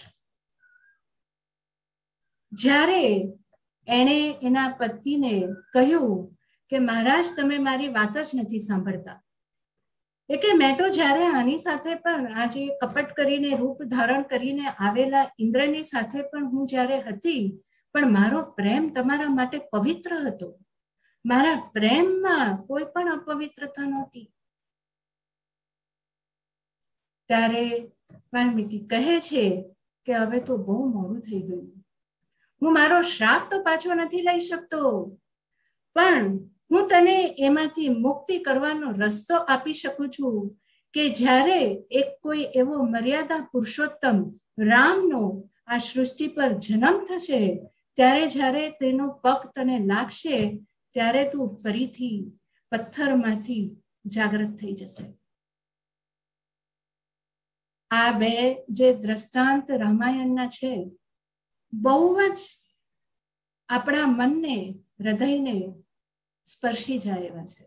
Speaker 1: જ્યારે એણે એના પતિને કહ્યું કે મહારાજ, તમે મારી વાત જ નથી સાંભળતા, કે મેં તો જ્યારે આની સાથે પણ આજે કપટ કરીને રૂપ ધારણ કરીને આવેલા ઇન્દ્રની સાથે પણ હું જ્યારે હતી, પણ મારો પ્રેમ તમારા માટે પવિત્ર હતો, મારા પ્રેમમાં કોઈ પણ અપવિત્રતા નહોતી. ત્યારે વાલ્મીકી કહે છે કે હવે તો બહુ મોડું થઈ ગયું, હું મારો શ્રાપ તો પાછો નથી લઈ શકતો, પણ હું તને એમાંથી મુક્તિ કરવાનો રસ્તો આપી શકું છું કે જ્યારે એક કોઈ એવો મર્યાદા પુરુષોત્તમ રામનો આ સૃષ્ટિ પર જન્મ થશે, ત્યારે જ્યારે તેનો પગ તને લાગશે, ત્યારે તું ફરીથી પથ્થરમાંથી જાગૃત થઈ જશે. આ બે જે દ્રષ્ટાંત રામાયણના છે, બહુ જ આપણા મનને, હૃદયને સ્પર્શી જાય એવા છે.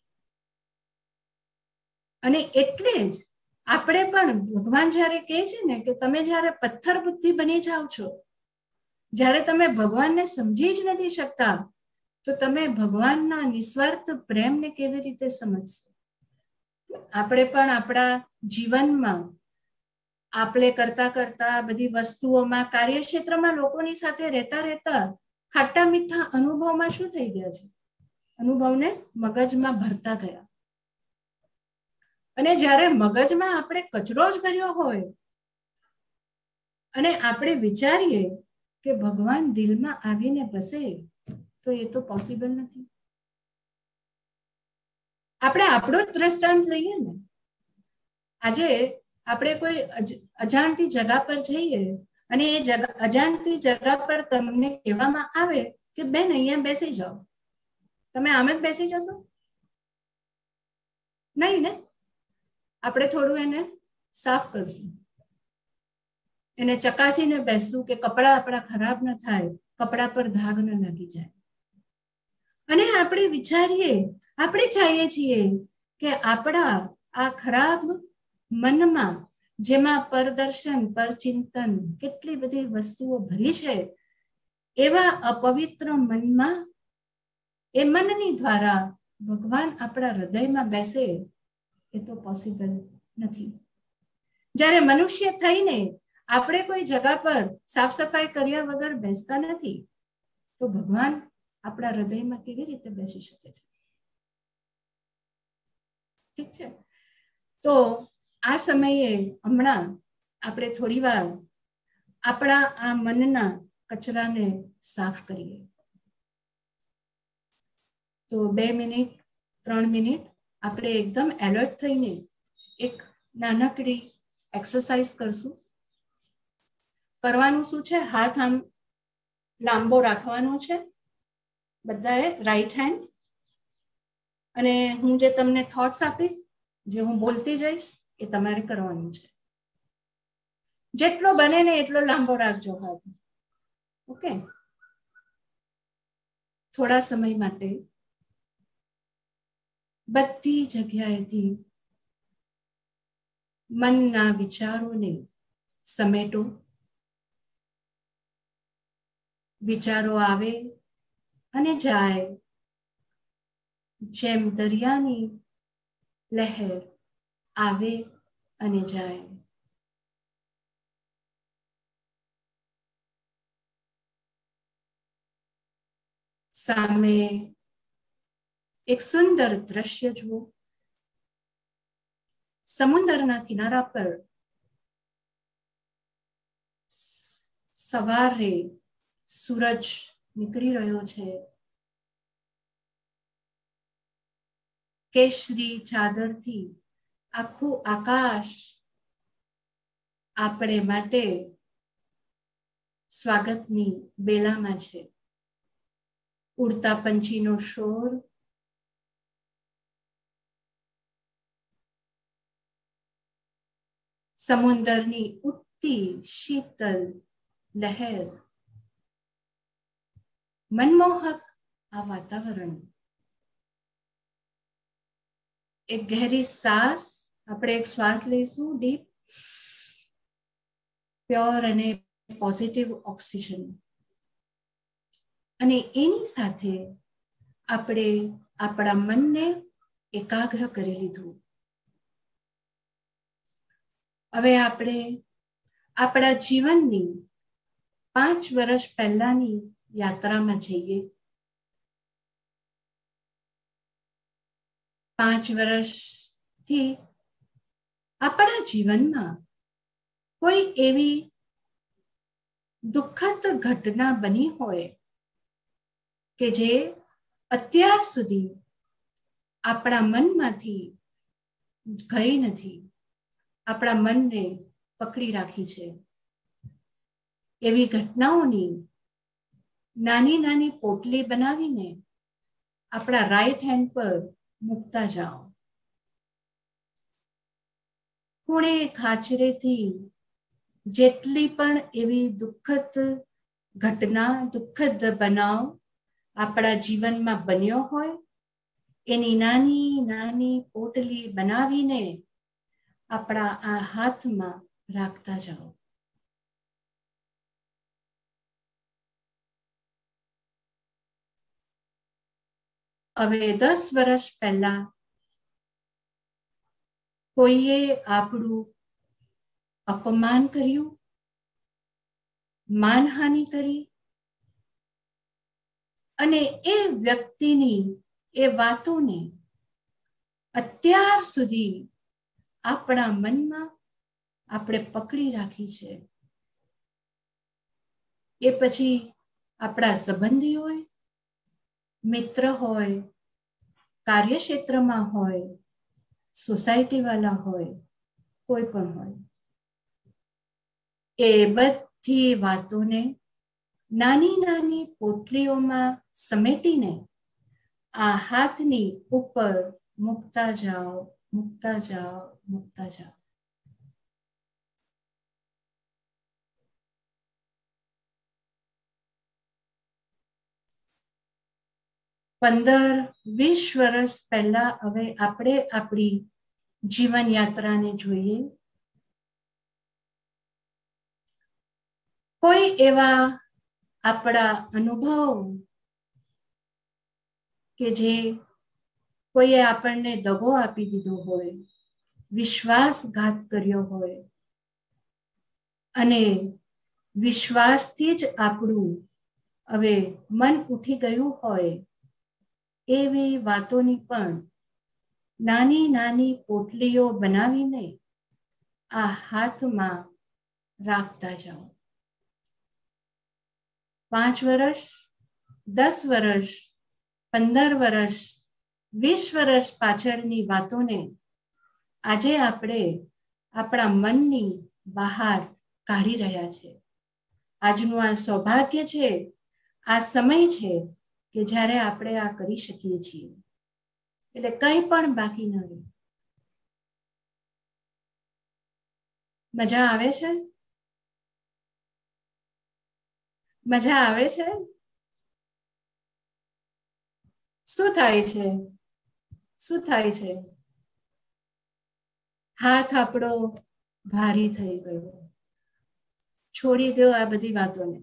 Speaker 1: અને એટલે જ આપણે પણ ભગવાન જ્યારે કહે છે ને કે તમે જ્યારે પથ્થર બુદ્ધિ બની જાઓ છો, જ્યારે તમે ભગવાનને સમજી જ નથી શકતા, તો તમે ભગવાનના નિસ્વાર્થ પ્રેમને કેવી રીતે સમજશો? આપણે પણ આપણા જીવનમાં આપણે કરતા કરતા બધી વસ્તુઓમાં, કાર્યક્ષેત્રમાં લોકોની સાથે રહેતા રહેતા ખાટા મીઠા અનુભવમાં શું થઈ ગયા છે? અનુભવને મગજમાં ભરતા ગયા. અને જ્યારે મગજમાં આપણે કચરો જ ભર્યો હોય અને આપણે વિચારીએ કે ભગવાન દિલમાં આવીને બસે, તો એ તો પોસિબલ નથી. આપણે આપણો જ દ્રષ્ટાંત લઈએ ને. આજે આપણે કોઈ અજાણતી જગા પર જઈએ અને એ અજાણતી જગા પર તમને કહેવામાં આવે કે બેન અહીંયા બેસી જાઓ, તમે આમ જ બેસી જશો? નહીં ને. આપણે થોડું એને સાફ કરશું, એને ચકાસીને બેસશું કે કપડા આપણા ખરાબ ન થાય, કપડા પર ધાગ ન લાગી જાય. અને આપણે વિચારીએ, આપણે ચાહીએ છીએ કે આપણા આ ખરાબ મનમાં જેમાં પરદર્શન પરચિંતન કેટલી બધી વસ્તુઓ ભરી છે, એવા અપવિત્ર મનમાં એ મનની દ્વારા ભગવાન આપણા હૃદયમાં બેસે એ તો પોસિબલ નથી. જ્યારે મનુષ્ય થઈને આપણે કોઈ જગા પર સાફ સફાઈ કર્યા વગર બેસતા નથી, તો ભગવાન આપણા હૃદયમાં કેવી રીતે બેસી શકે છે? ઠીક છે. તો આ સમયે હમણાં આપણે થોડી વાર આપણા આ મનના કચરાને સાફ કરીએ. તો 2 મિનિટ 3 મિનિટ આપણે એકદમ એલર્ટ થઈને એક નાનકડી એક્સરસાઇઝ કરશું. કરવાનું શું છે? હાથ આમ લાંબો રાખવાનો છે બધાએ, રાઈટ હેન્ડ, અને હું જે તમને થોટ્સ આપીશ, જે હું બોલતી જઈશ, એ તમારે કરવાનું છે. જેટલો બને ને એટલો લાંબો રાખજો હાથ. ઓકે? થોડા સમય માટે બધી જગ્યાએથી મનના વિચારોને સમેટો. વિચારો આવે અને જાય, જેમ દરિયાની લહેર આવે અને જાય. સામે એક સુંદર દ્રશ્ય જુઓ. સમુદ્રના કિનારા પર સવારે સૂરજ નીકળી રહ્યો છે. કેસરી ચાદરથી આખું આકાશ આપણે માટે સ્વાગતની બેલામાં છે. ઉડતા પંછીનો શોર, સમુદ્રની ઉઠતી શીતલ લહેર, મનમોહક આ વાતાવરણ. એક ગહેરી શ્વાસ, આપણે એક શ્વાસ લઈશું ડીપ, પ્યોર અને પોઝિટિવ ઓક્સિજન, અને એની સાથે આપણે આપણા મનને એકાગ્ર કરી લીધું. હવે આપણે આપણા જીવનની 5 વર્ષ પહેલાની યાત્રામાં જઈએ. 5 વર્ષથી આપણા જીવનમાં કોઈ એવી દુઃખદ ઘટના બની હોય કે જે અત્યાર સુધી આપણા મનમાંથી ગઈ નથી, આપણા મનને પકડી રાખી છે. એવી ઘટનાઓની નાની નાની પોટલી બનાવીને આપણા રાઈટ હેન્ડ પર મૂકતા જાઓ. ખૂણે ખાચરેથી જેટલી પણ એવી દુઃખદ ઘટના, દુઃખદ બનાવ આપણા જીવનમાં બન્યો હોય, એની નાની નાની પોટલી બનાવીને આપણા આ હાથમાં રાખતા જાઓ. હવે 10 વર્ષ પહેલા કોઈએ આપણું અપમાન કર્યું, માનહાનિ કરી, અને એ વ્યક્તિની એ વાતોને અત્યાર સુધી આપણા મનમાં આપણે પકડી રાખી છે. એ પછી આપણા સંબંધી હોય, મિત્ર હોય, કાર્યક્ષેત્રમાં હોય, સોસાયટી વાળા હોય, કોઈ પણ હોય, એ બધી વાતોને નાની નાની પોટલીઓમાં સમેટીને આ હાથની ઉપર મૂકતા જાઓ, મૂકતા જાઓ, મૂકતા જાઓ. 15-20 વર્ષ પહેલા હવે આપણે આપણી જીવન યાત્રાને જોઈએ. કોઈ એવા આપણા અનુભવ કે જે કોઈએ આપણને દગો આપી દીધો હોય, વિશ્વાસઘાત કર્યો હોય અને વિશ્વાસથી જ આપણું હવે મન ઉઠી ગયું હોય, એવી વાતોની પણ નાની નાની પોટલીઓ બનાવીને આ હાથમાં રાખતા જાઓ. 5 વર્ષ, 10 વર્ષ, 15 વર્ષ, 20 વર્ષ પાછળની વાતોને આજે આપણે આપણા મનની બહાર કાઢી રહ્યા છે. આજનું આ સૌભાગ્ય છે, આ સમય છે કે જ્યારે આપણે આ કરી શકીએ છીએ. એટલે કંઈ પણ બાકી ન રહે. મજા આવે છે? મજા આવે છે? શું થાય છે? શું થાય છે? હાથ આપણો ભારી થઈ ગયો. છોડી દો આ બધી વાતોને.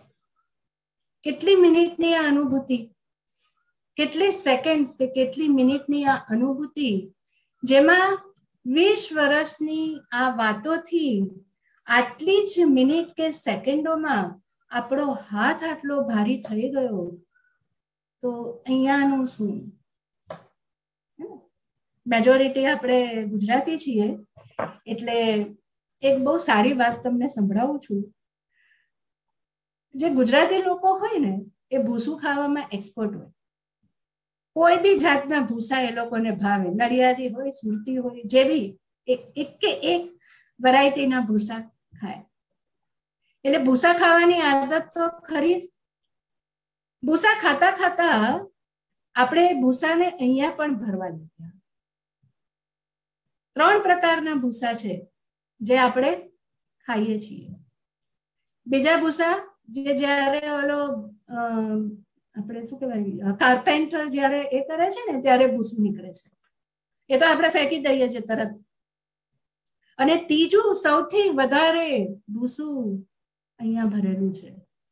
Speaker 1: કેટલી મિનિટની આ અનુભૂતિ, કેટલી સેકન્ડ કે કેટલી મિનિટની આ અનુભૂતિ, જેમાં 20 વર્ષની આ વાતોથી આટલી જ મિનિટ કે સેકન્ડોમાં આપણો હાથ આટલો ભારી થઈ ગયો. તો અહીંયાનું શું? મેજોરિટી આપણે ગુજરાતી છીએ એટલે એક બહુ સારી વાત તમને સંભળાવું છું. જે ગુજરાતી લોકો હોય ને એ ભૂસું ખાવામાં એક્સપર્ટ હોય. કોઈ બી જાતના ભૂસા એ લોકોને ભાવે, નડિયાદી હોય, સુરતી હોય, જે બી એક કે એક વેરાયટીના ભૂસા ખાય. એટલે ભૂસા ખાવાની આદત તો ખરી જ. ભૂસા ખાતા ખાતા આપણે ભૂસાને અહીંયા પણ ભરવા લાગ્યા. 3 પ્રકારના ભૂસા છે જે આપણે ખાઈએ છીએ. બીજા ભૂસા જે જ્યારે ઓલો આપણે શું કહેવાય, કાર્પેન્ટર જ્યારે એ કરે છે ને ત્યારે ભૂસું નીકળે છે, એ તો આપણે ફેંકી દઈએ છીએ તરત. અને ત્રીજું સૌથી વધારે ભૂસું અહીંયા ભરેલું છે.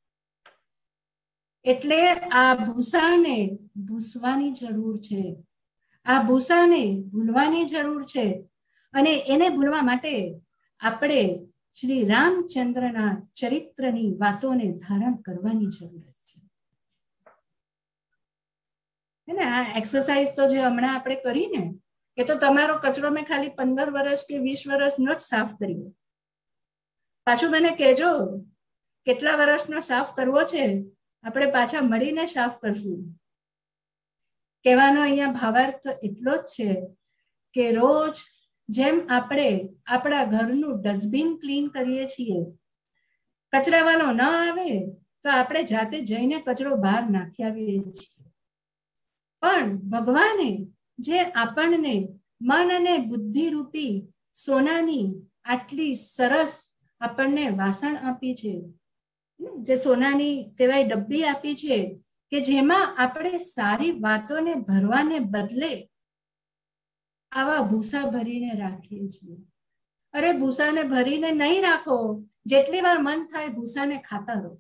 Speaker 1: એટલે આ ભૂસાને ભૂસવાની જરૂર છે, આ ભૂસાને ભૂલવાની જરૂર છે. અને એને ભૂલવા માટે આપણે શ્રી રામચંદ્રના ચરિત્રની વાતોને ધારણ કરવાની જરૂર છે. આ એક્સરસાઇઝ તો જે હમણાં આપણે કરીને, એ તો તમારો કચરો મેં ખાલી 15 વર્ષ કે 20 વર્ષ નો જ સાફ કર્યો. પાછું મને કહેજો કેટલા વર્ષનો સાફ કરવો છે, આપણે પાછા મળીને સાફ કરશું. કહેવાનો અહીંયા ભાવાર્થ એટલો જ છે કે રોજ જેમ આપણે આપણા ઘરનું ડસ્ટબિન ક્લીન કરીએ છીએ, કચરાવાળો ન આવે તો આપણે જાતે જઈને કચરો બહાર નાખી આવીએ છીએ. પણ ભગવાને જે આપણને મન અને બુદ્ધિ રૂપી સોનાની આટલી સરસ આપણને વાસણ આપી છે, જે સોનાની કહેવાય ડબ્બી આપી છે, કે જેમાં આપણે સારી વાતોને ભરવાને બદલે આવા ભૂસા ભરીને રાખીએ છીએ. અરે ભૂસાને ભરીને નહીં રાખો, જેટલી વાર મન થાય ભૂસાને ખાતા રહો.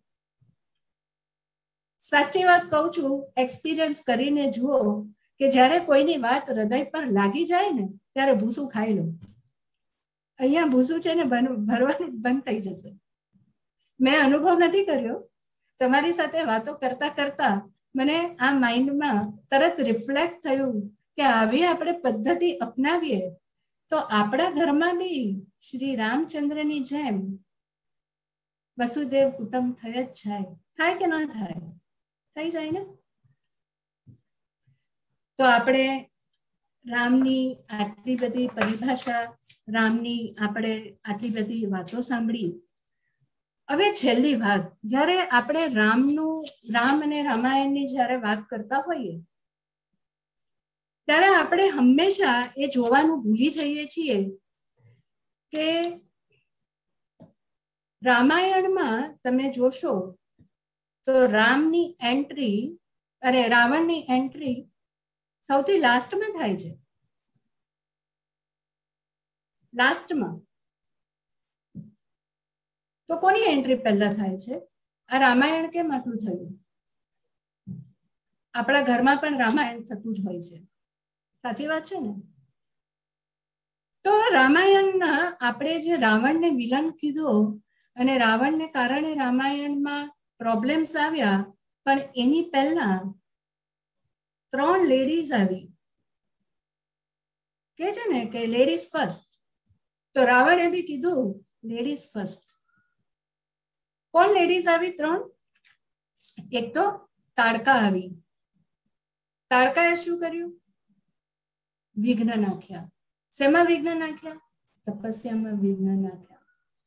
Speaker 1: સાચી વાત કહું છું, એક્સપિરિયન્સ કરીને જુઓ કે જ્યારે કોઈની વાત હૃદય પર લાગી જાય ને ત્યારે ભૂસું ખાઈ લો. અહીંયા ભૂસું છે ને ભરવાનું બંધ થઈ જશે. મેં અનુભવ નથી કર્યો, તમારી સાથે વાતો કરતા કરતા મને આ માઇન્ડમાં તરત રિફ્લેક્ટ થયું કે આવી આપણે પદ્ધતિ અપનાવીએ તો આપણા ઘરમાં બી શ્રી રામચંદ્રની જેમ વસુદેવ કુટુંબ થઈ જ જાય. થાય કે ન થાય? થઈ જાય ને. તો આપણે રામની આટલી બધી પરિભાષા, રામની આપણે આટલી બધી વાતો સાંભળી. હવે છેલ્લી વાત, જ્યારે આપણે રામ અને રામાયણની જ્યારે વાત કરતા હોઈએ ત્યારે આપણે હંમેશા એ જોવાનું ભૂલી જઈએ છીએ કે રામાયણમાં તમે જોશો તો રામની એન્ટ્રી અરે રાવણની એન્ટ્રી સૌથી લાસ્ટમાં થાય છે, લાસ્ટમાં. તો કોની એન્ટ્રી પહેલા થાય છે? આ રામાયણ કેમ આટલું થયું? આપણા ઘરમાં પણ રામાયણ થતું જ હોય છે, સાચી વાત છે ને? તો રામાયણના આપણે જે રાવણને વિલન કીધો અને રાવણને કારણે રામાયણમાં પ્રોબ્લેમ્સ આવ્યા, પણ એની પહેલા 3 લેડીઝ આવી, કે છે ને કે લેડીઝ ફર્સ્ટ. તો રાવણે બી કીધું લેડીઝ ફર્સ્ટ. કોણ લેડીઝ આવી 3? એક તો તાડકા આવી. તાડકાએ શું કર્યું? વિઘ્ન નાખ્યા. શેમાં વિઘ્ન નાખ્યા? તપસ્યામાં વિઘ્ન નાખ્યા.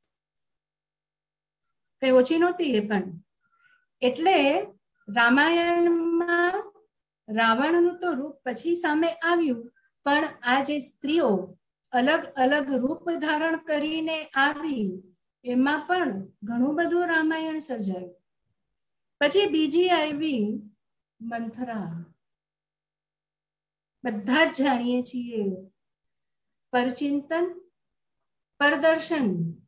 Speaker 1: કઈ ઓછી નહોતી એ પણ. એટલે રામાયણમાં રાવણનું તો રૂપ પછી સામે આવ્યું, પણ આ જે સ્ત્રીઓ અલગ અલગ રૂપ ધારણ કરીને આવી, એમાં પણ ઘણું બધું રામાયણ સર્જાયું. પછી બીજી આવી મંથરા. બધા જ જાણીએ છીએ પરચિંતન, પરદર્શન,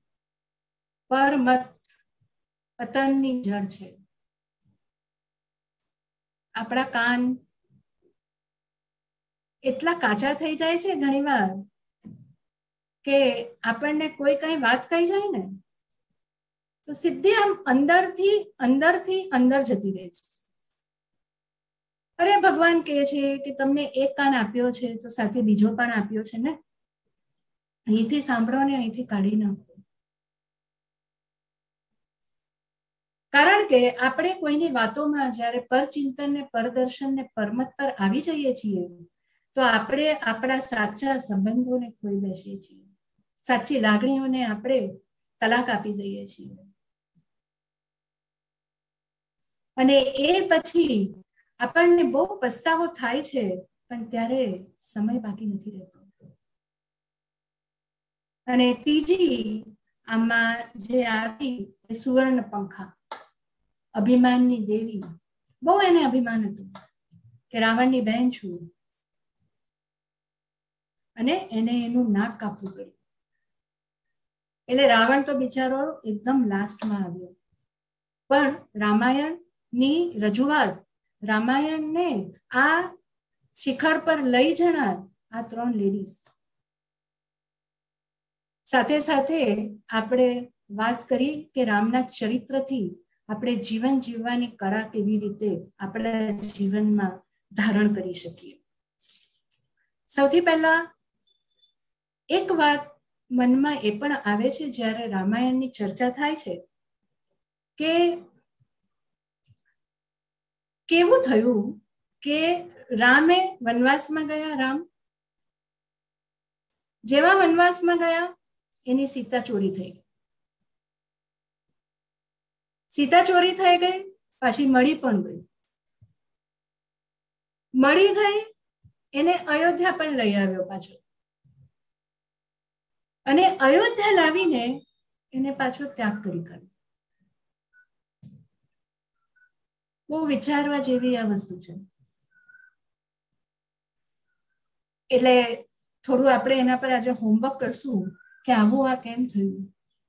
Speaker 1: પરમત પતનની જળ છે. આપણા કાન એટલા કાચા થઈ જાય છે ઘણીવાર કે આપણને કોઈ કઈ વાત કહી જાય ને તો સીધી આમ અંદરથી અંદર જતી રહે છે. અરે ભગવાન કહે છે કે તમને એક કાન આપ્યો છે તો સાથે બીજો પણ આપ્યો છે ને, અહીંથી સાંભળો ને અહીંથી કાઢી નાખો. કારણ કે આપણે કોઈની વાતોમાં જ્યારે પરચિંતન ને પરદર્શન ને પરમત પર આવી જઈએ છીએ તો આપણે આપણા સાચા સંબંધોને ખોઈ બેસીએ છીએ, સાચી લાગણીઓને આપણે તલાક આપી દઈએ છીએ. અને એ પછી આપણને બહુ પસ્તાવો થાય છે, પણ ત્યારે સમય બાકી નથી રહેતો. અને ત્રીજી આમાં જે આવી સુવર્ણ પંખા, અભિમાનની દેવી. બહુ એને અભિમાન હતું કે રાવણની બહેન છું, અને એને એનું નાક કાપવું પડ્યું. એટલે રાવણ તો બિચારો એકદમ લાસ્ટમાં આવ્યો. પણ રામાયણની રજૂઆત, રામાયણને આ શિખર પર લઈ જનાર આ 3 લેડીઝ. સાથે સાથે આપણે વાત કરી કે રામના ચરિત્રથી આપણે જીવન જીવવાની કળા કેવી રીતે આપણા જીવનમાં ધારણ કરી શકીએ. સૌથી પહેલા એક વાત મનમાં એ પણ આવે છે જ્યારે રામાયણની ચર્ચા થાય છે કે કેવું થયું કે રામે વનવાસમાં ગયા. રામ જેવા વનવાસમાં ગયા એની સીતા ચોરી થઈ ગઈ. સીતા ચોરી થઈ ગઈ, પાછી મળી પણ ગઈ. મળી ગઈ, એને અયોધ્યા પણ લઈ આવ્યો પાછો, અને અયોધ્યા લાવીને એને પાછો ત્યાગ કરી કર્યો. બહુ વિચારવા જેવી આ વસ્તુ છે. એટલે થોડું આપણે એના પર આજે હોમવર્ક કરશું કે આવું આ કેમ થયું.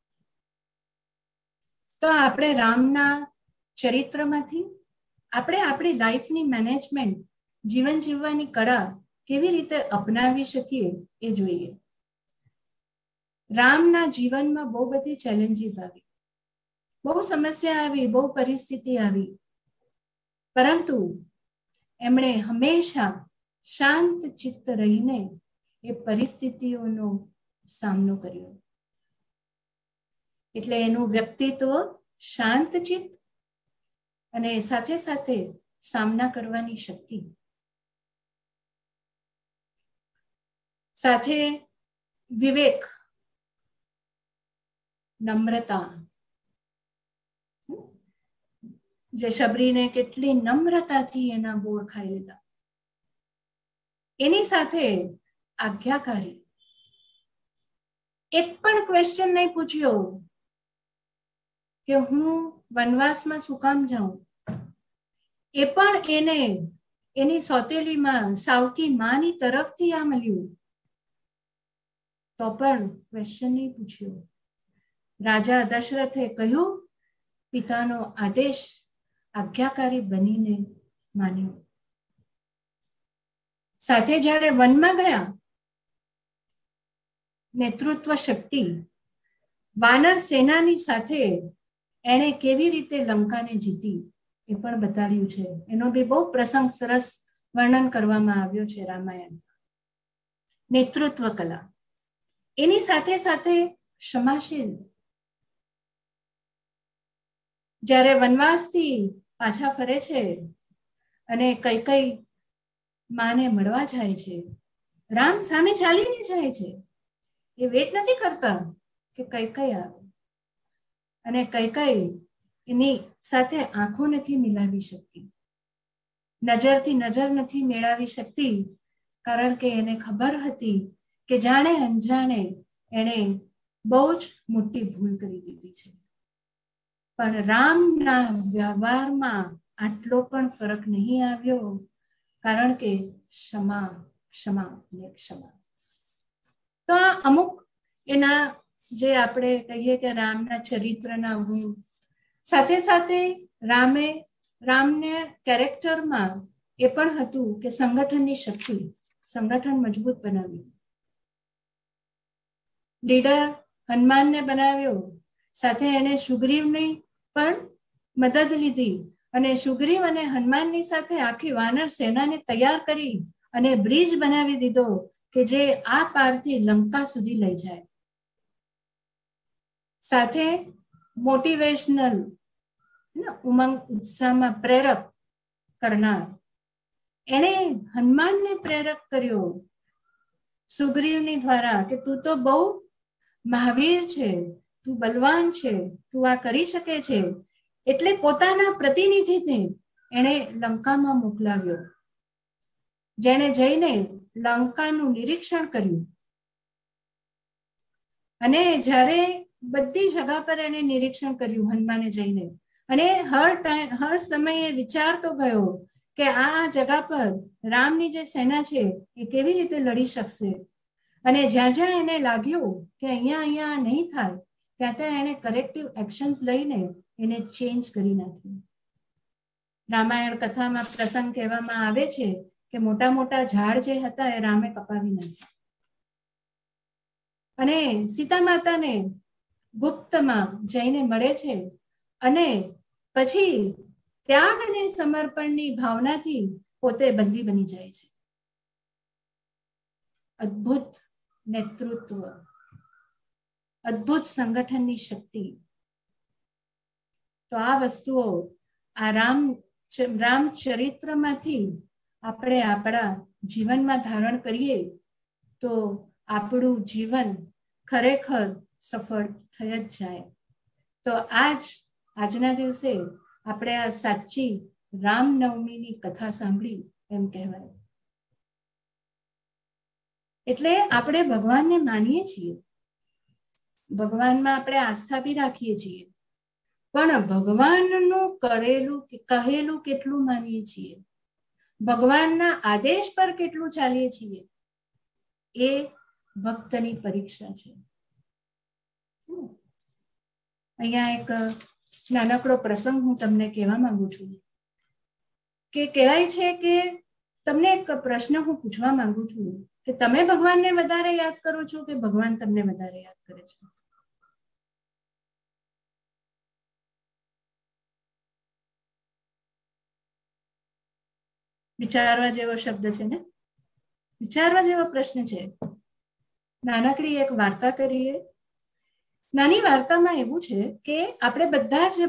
Speaker 1: તો આપણે રામના ચરિત્રમાંથી આપણે આપણી લાઈફની મેનેજમેન્ટ, જીવન જીવવાની કળા કેવી રીતે અપનાવી શકીએ એ જોઈએ. રામના જીવનમાં બહુ બધી ચેલેન્જીસ આવી, બહુ સમસ્યા આવી, બહુ પરિસ્થિતિ આવી, પરંતુ એમણે હંમેશા શાંત ચિત્ત રહીને એ પરિસ્થિતિઓનો સામનો કર્યો. એટલે એનું વ્યક્તિત્વ શાંતચિત્ત અને સાથે સાથે સામના કરવાની શક્તિ, સાથે વિવેક, નમ્રતા. જે શબરીને કેટલી નમ્રતાથી એના બોર ખાઈ લીધા, એની સાથે આજ્ઞાકારી. એક પણ ક્વેશ્ચન નહીં પૂછ્યો કે હું વનવાસમાં શું કામ જાઉં, એ પણ એને એની સોતેલીમાં સાવકી માની તરફથી આ મળ્યું, તો પણ ક્વેશ્ચન નહીં પૂછ્યો. રાજા દશરથે કહ્યું, પિતાનો આદેશ આજ્ઞાકારી બનીને માન્યો. સાથે જ્યારે વનમાં ગયા, નેતૃત્વ શક્તિ, વાનર સેનાની સાથે એણે કેવી રીતે લંકાને જીતી એ પણ બતાવ્યું છે. એનો બી બહુ પ્રસંગ સરસ વર્ણન કરવામાં આવ્યો છે રામાયણ. નેતૃત્વ કલા, એની સાથે સાથે ક્ષમાશીલ. જ્યારે વનવાસથી પાછા ફરે છે અને કૈકેયી માને મળવા જાય છે, રામ સામે ચાલીને જાય છે. એ વેટ નથી કરતા કે કૈકેયી આવે, અને કૈકેયી એની સાથે આંખો નથી મિલાવી શકતી, નજરથી નજર નથી મેળવી શકતી, કારણ કે એને ખબર હતી કે જાણે અંજાણે એણે બહુ જ મોટી ભૂલ કરી દીધી છે. પણ રામના વ્યવહારમાં આટલો પણ ફરક નહીં આવ્યો, કારણ કે ક્ષમા ક્ષમા અને ક્ષમા. તો આ અમુક એના જે આપણે કહીએ કે રામના ચરિત્રના ગુણ, સાથે સાથે રામને કેરેક્ટરમાં એ પણ હતું કે સંગઠનની શક્તિ, સંગઠન મજબૂત બનાવ્યું. લીડર હનુમાનને બનાવ્યો, સાથે એને સુગ્રીવની પણ મદદ લીધી, અને સુગ્રીવ અને હનુમાનની સાથે આખી વાનર સેનાને તૈયાર કરી અને બ્રિજ બનાવી દીધો કે જે આ પારથી લંકા સુધી લઈ જાય. સાથે મોટિવેશનલ, ઉમંગ ઉત્સાહમાં પ્રેરક કરનાર, એને હનુમાનને પ્રેરક કર્યો સુગ્રીવની દ્વારા કે તું તો બહુ મહાવીર છે, તું બલવાન છે, તું આ કરી શકે છે. એટલે પોતાના પ્રતિનિધિને એણે લંકામાં મોકલાવ્યો, જેને જઈને લંકાનું નિરીક્ષણ કર્યું. અને જ્યારે બધી જગા પર એને નિરીક્ષણ કર્યું હનુમાને જઈને, અને હર સમયે વિચારતો ગયો કે આ જગા પર રામની જે સેના છે એ કેવી રીતે લડી શકશે. અને જ્યાં જ્યાં એને લાગ્યું કે અહીંયા નહીં થાય, ત્યાં ત્યાં એને કરેક્ટિવ એક્શન્સ લઈને એને ચેન્જ કરી નાખ્યું. રામાયણ કથામાં પ્રસંગ કહેવામાં આવે છે કે મોટા મોટા ઝાડ જે હતા એ રામે કપાવી નાખ્યા, અને સીતા માતાને ગુપ્તમાં જઈને મળે છે, અને પછી ત્યાગ અને સમર્પણની ભાવનાથી પોતે બંદી બની જાય છે. અદ્ભુત નેતૃત્વ, અદ્ભુત સંગઠનની શક્તિ. તો આ વસ્તુઓ આ રામચરિત્રમાંથી આપણે આપણા જીવનમાં ધારણ કરીએ તો આપણું જીવન ખરેખર સફળ થઈ જ જાય. તો આજના દિવસે આપણે આ સાચી રામનવમીની કથા સાંભળી એમ કહેવાય. એટલે આપણે ભગવાનને માનીએ છીએ, ભગવાનમાં આપણે આસ્થા બી રાખીએ છીએ, પણ ભગવાનનું કહેલું કેટલું માનીએ છીએ, ભગવાનના આદેશ પર કેટલું ચાલીએ છીએ, એ ભક્તની પરીક્ષા છે. અહીંયા એક નાનકડો પ્રસંગ હું તમને કહેવા માંગુ છું કે કહેવાય છે કે તમને એક પ્રશ્ન હું પૂછવા માંગુ છું કે તમે ભગવાનને વધારે યાદ કરો છો કે ભગવાન તમને વધારે યાદ કરે છે? વિચારવા જેવો શબ્દ છે ને, વિચારવા જેવો પ્રશ્ન છે. નાનકડી એક વાર્તા કરીએ. નાની વાર્તામાં એવું છે કે આપણે બધા જ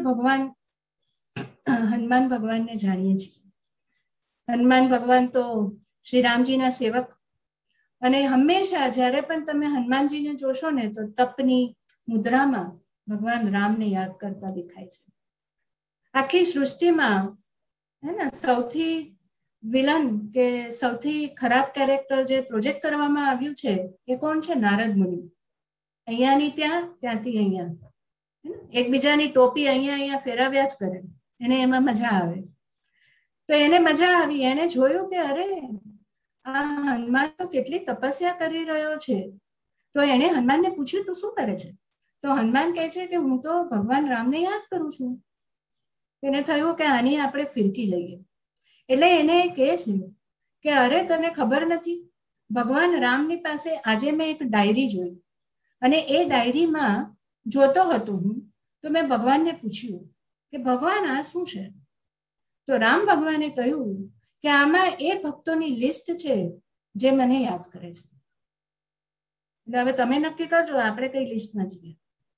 Speaker 1: હનુમાન ભગવાનને જાણીએ છીએ. હનુમાન ભગવાન તો શ્રી રામજીના સેવક, અને હંમેશા જ્યારે પણ તમે હનુમાનજીને જોશો ને તો તપની મુદ્રામાં ભગવાન રામને યાદ કરતા દેખાય છે. આખી સૃષ્ટિમાં સૌથી વિલન કે સૌથી ખરાબ કેરેક્ટર જે પ્રોજેક્ટ કરવામાં આવ્યું છે એ કોણ છે? નારદ મુનિ. અહીંયાની ત્યાંથી અહીંયા, એકબીજાની ટોપી અહીંયા ફેરવ્યા જ કરે, એને એમાં મજા આવે. તો એને મજા આવી. એને જોયું કે અરે આ હનુમાન તો કેટલી તપસ્યા કરી રહ્યો છે. તો એને હનુમાનને પૂછ્યું તું શું કરે છે? તો હનુમાન કહે છે કે હું તો ભગવાન રામને યાદ કરું છું. એને થયું કે આની આપણે ફિરકી લઈએ. એટલે એને કહે છે કે અરે તને ખબર નથી, ભગવાન રામની પાસે આજે મેં એક ડાયરી જોઈ અને એ ડાયરીમાં જોતો હતો હું, તો મેં ભગવાનને પૂછ્યું કે ભગવાન આ શું છે? તો રામ ભગવાને કહ્યું કે આમાં એ ભક્તોની લિસ્ટ છે જે મને યાદ કરે છે. એટલે હવે તમે નક્કી કરજો આપણે કઈ લિસ્ટમાં છીએ.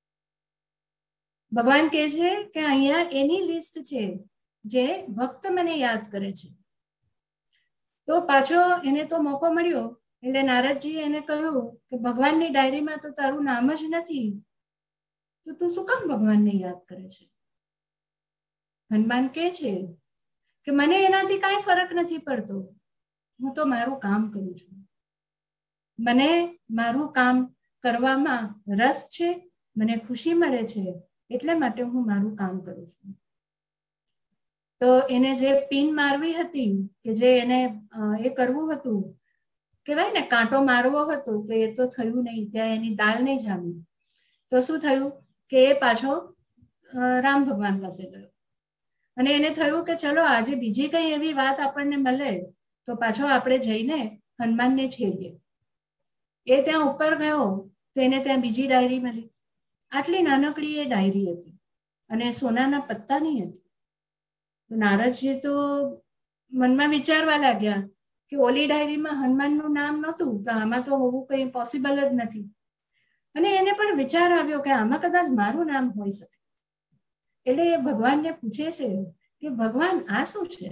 Speaker 1: ભગવાન કહે છે કે અહીંયા એની લિસ્ટ છે જે ભક્ત મને યાદ કરે છે. તો પાછો એને તો મોકો મળ્યો એટલે નારદજી એને કહ્યું કે ભગવાનની ડાયરીમાં તો તારું નામ જ નથી, તો તું શું કામ ભગવાનને યાદ કરે છે? હનુમાન કહે છે કે મને એનાથી કાંઈ ફરક નથી પડતો, હું તો મારું કામ કરું છું. મને મારું કામ કરવામાં રસ છે, મને ખુશી મળે છે, એટલે માટે હું મારું કામ કરું છું. તો એને જે પિન મારવી હતી કે જે એને એ કરવું હતું, કહેવાય ને કાંટો મારવો હતો, તો એ તો થયું નહીં, ત્યાં એની દાલ નહીં જામી. તો શું થયું કે એ પાછો રામ ભગવાન પાસે ગયો અને એને થયું કે ચલો આજે બીજી કઈ એવી વાત આપણને મળે તો પાછો આપણે જઈને હનુમાનને છેડીએ. એ ત્યાં ઉપર ગયો તો એને ત્યાં બીજી ડાયરી મળી. આટલી નાનકડી એ ડાયરી હતી અને સોનાના પત્તાની હતી. તો નારદજી તો મનમાં વિચારવા લાગ્યા કે ઓલી ડાયરીમાં હનુમાનનું નામ નહોતું, તો આમાં તો હોવું કઈ પોસિબલ જ નથી. અને એને પણ વિચાર આવ્યો કે આમાં કદાચ મારું નામ હોઈ શકે. એટલે એ ભગવાનને પૂછે છે કે ભગવાન આ શું છે?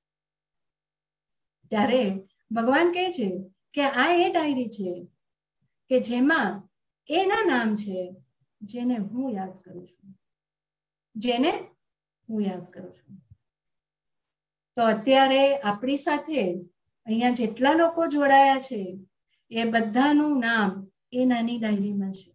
Speaker 1: ત્યારે ભગવાન કહે છે કે આ એ ડાયરી છે કે જેમાં એના નામ છે જેને હું યાદ કરું છું, જેને હું યાદ કરું છું. તો અત્યારે આપણી સાથે અહીંયા જેટલા લોકો જોડાયા છે એ બધાનું નામ એ નાની ડાયરીમાં છે.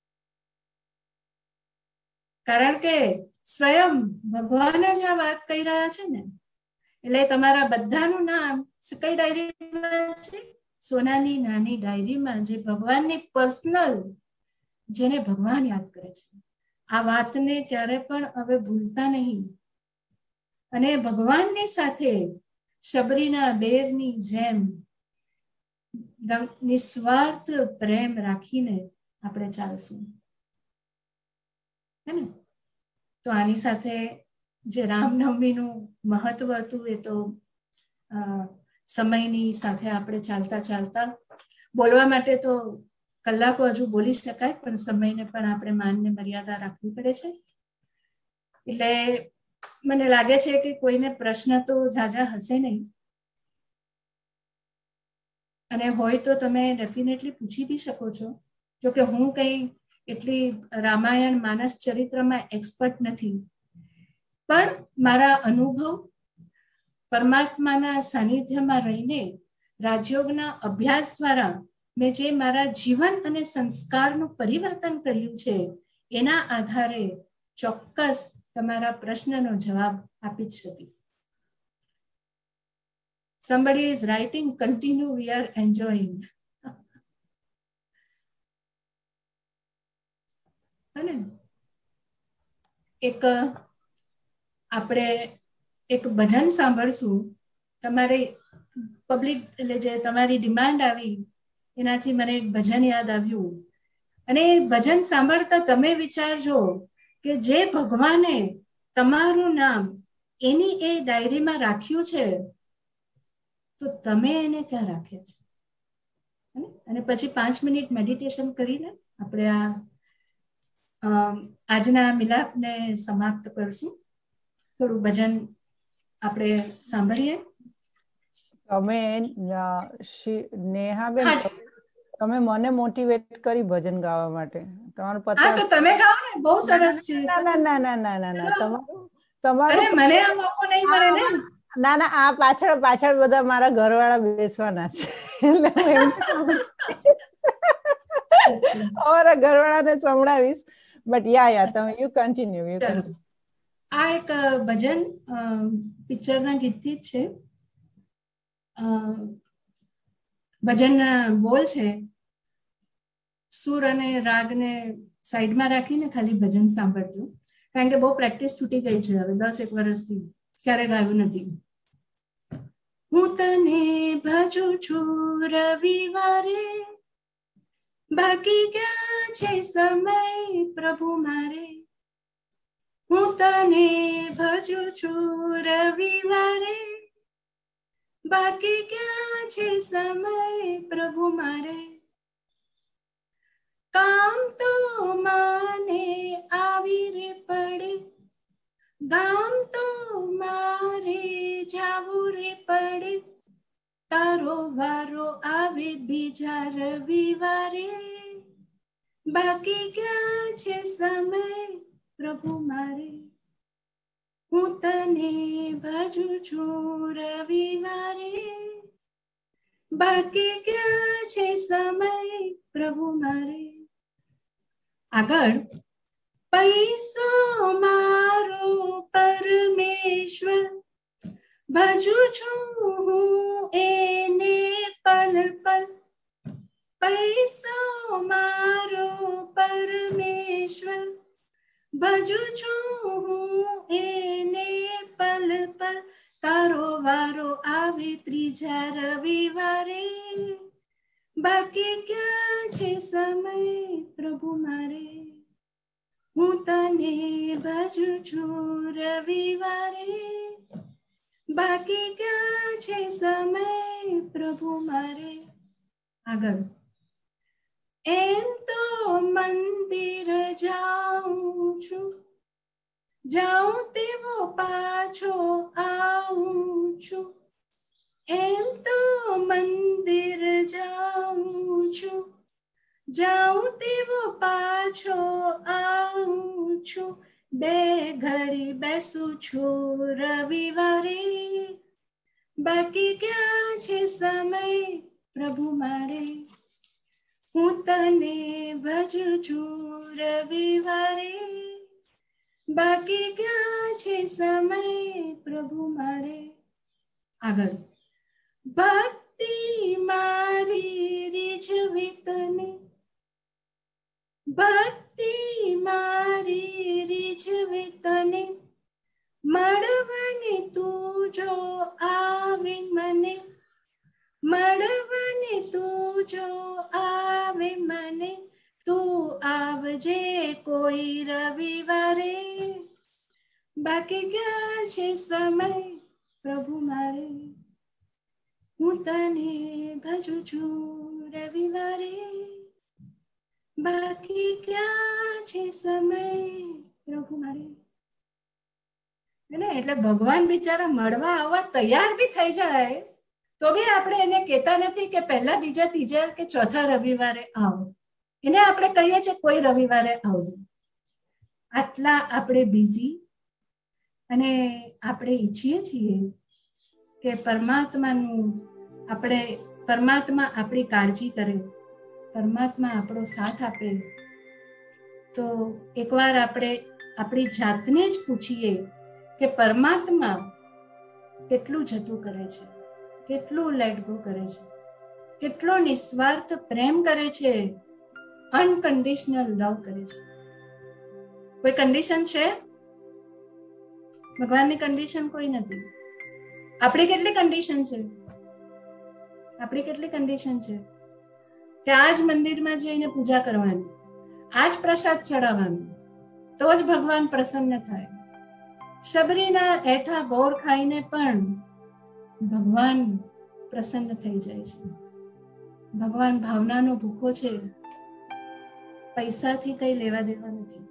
Speaker 1: કારણ કે સ્વયં ભગવાન જ આ વાત કહી રહ્યા છે ને, એટલે તમારા બધાનું નામ કઈ ડાયરીમાં છે? સોનાની નાની ડાયરીમાં, જે ભગવાનની પર્સનલ, જેને ભગવાન યાદ કરે છે. આ વાતને ક્યારે પણ હવે ભૂલતા નહીં. અને ભગવાનની સાથે શબરીના બેરની જેમ નિસ્વાર્થ પ્રેમ રાખીને આપણે ચાલશું. હે ને? તો આની સાથે જે રામનવમીનું મહત્વ હતું એ તો સમયની સાથે આપણે ચાલતા ચાલતા, બોલવા માટે તો કલાકો હજુ બોલી શકાય, પણ સમયને પણ આપણે માનને મર્યાદા રાખવી પડે છે. એટલે મને લાગે છે કે કોઈને પ્રશ્ન તો ઝાઝા હશે નહીં, અને હોય તો તમે ડેફિનેટલી પૂછી બી શકો છો. જોકે હું કઈ એટલી રામાયણ માનસ ચરિત્રમાં એક્સપર્ટ નથી, પણ મારા અનુભવ, પરમાત્માના સાનિધ્યમાં રહીને રાજયોગના અભ્યાસ દ્વારા મેં જે મારા જીવન અને સંસ્કારનું પરિવર્તન કર્યું છે, એના આધારે ચોક્કસ તમારા પ્રશ્નનો જવાબ આપી જ શકીશ. Somebody is writing, continue, we are enjoying. અને એક આપણે એક ભજન સાંભળશું. તમારી પબ્લિક એટલે જે તમારી ડિમાન્ડ આવી એનાથી મને એક ભજન યાદ આવ્યું, અને ભજન સાંભળતા તમે વિચારજો કે જે ભગવાને તમારું નામ એની એ ડાયરીમાં રાખ્યું છે, તો તમે એને ક્યાં રાખ્યા છે? અને પછી 5 મિનિટ મેડિટેશન કરીને આપણે આજના મિલાપને સમાપ્ત કરશું. થોડું ભજન આપણે સાંભળીએ.
Speaker 2: તમે નેહાબેન, તમે મને મોટિવેટ કરી ભજન ગાવા માટે. તમારું પત્ર
Speaker 1: તો તમે ગાઓ ને, બહુ સરસ છે.
Speaker 2: ના ના ના ના ના ના, તમારું
Speaker 1: મને આ મોકો નહીં મળે ને.
Speaker 2: ના ના, આ પાછળ પાછળ બધા મારા ઘરવાળા બેસવાના છે, અમારા ઘરવાળાને સંભળાવીશ. બટ યા તમે યુ કન્ટિન્યુ.
Speaker 1: આ એક ભજન પિક્ચરના ગીતથી જ છે. ભજનના બોલ છે, સુર અને રાગને સાઈડમાં રાખીને ખાલી ભજન સાંભળજો, કારણ કે બહુ પ્રેક્ટિસ છૂટી ગઈ છે હવે 10-1 વર્ષથી, ક્યારે ગાયું નથી. હું તને ભજું છું રવિવારે, બાકી ક્યાં છે સમય પ્રભુ મારે. હું તને ભજું છું રવિવારે, બાકી ક્યાં છે સમય પ્રભુ મારે. કામ તો માને આવી રે પડે, ગામ તો મારે જાવું રે પડે. તારો વારો આવે બીજા રવિવારે, બાકી ક્યાં છે સમય પ્રભુ મારે. હું તને ભજું છું રવિવારે, બાકી ક્યાં છે સમય પ્રભુ મારે. આગળ, પૈસો મારો પરમેશ્વર, ભજું છું હું એને પલ પલ. પૈસો મારો પરમેશ્વર, ભજું છું હું એને પલ પલ. તારો વારો આવે ત્રીજા રવિવારે, બાકી ક્યાં છે સમય પ્રભુ મારે. હું તને ભજું છું રવિવારે, બાકી ક્યાં છે સમય પ્રભુ મારે. આગળ, એમ તો મંદિર જાઉં છું, જાઉં તેવો પાછો આવું છું. એમ તો મંદિર જાઉં છું, જાઉં તેવો પાછો આવું છું. 2 ઘડી બેસું છું રવિવારે, બાકી ક્યાં છે સમય પ્રભુ મારે. હું તને ભજું છું રવિવારે, બાકી ક્યાં છે સમય પ્રભુ મારે. આગળ, ભક્તિ મારી રીઝવી તને, ભક્તિ મારી રીઝવી તને. મળવાને તું જો આવે મને, મળવાને તું જો આવે મને. તું આવજે કોઈ રવિવારે, બાકી ક્યાં છે સમય પ્રભુ મારે. હું તને ભજું છું રવિવારે, બાકી ક્યાં છે સમય પ્રભુ મારે. એટલે ભગવાન બિચારા મળવા આવવા તૈયાર બી થઈ જાય, તો બી આપણે એને કહેતા નથી કે પહેલા, બીજા, ત્રીજા કે ચોથા રવિવારે આવો. એને આપણે કહીએ છીએ કોઈ રવિવારે આવજો. આટલા આપણે બિઝી, અને આપણે ઈચ્છીએ છીએ કે પરમાત્મા આપણી કાળજી કરે, પરમાત્મા આપણો સાથ આપે. તો એકવાર આપણે આપણી જાતને જ પૂછીએ કે પરમાત્મા કેટલું જતું કરે છે, કેટલું લેટ ગો કરે છે, કેટલો નિસ્વાર્થ પ્રેમ કરે છે, અનકન્ડિશનલ લવ કરે છે. કોઈ કન્ડિશન છે? ભગવાનની કન્ડિશન કોઈ નથી. આપણી કેટલી કન્ડિશન છે? આપણી કેટલી કન્ડિશન છે કે આ જ મંદિરમાં જઈને પૂજા કરવાની, આ જ પ્રસાદ ચડાવવાનો, તો જ ભગવાન પ્રસન્ન થાય. શબરીના એઠા ગોળ ખાઈને પણ ભગવાન પ્રસન્ન થઈ જાય છે. ભગવાન ભાવનાનો ભૂખો છે, પૈસાથી કઈ લેવા દેવા નથી.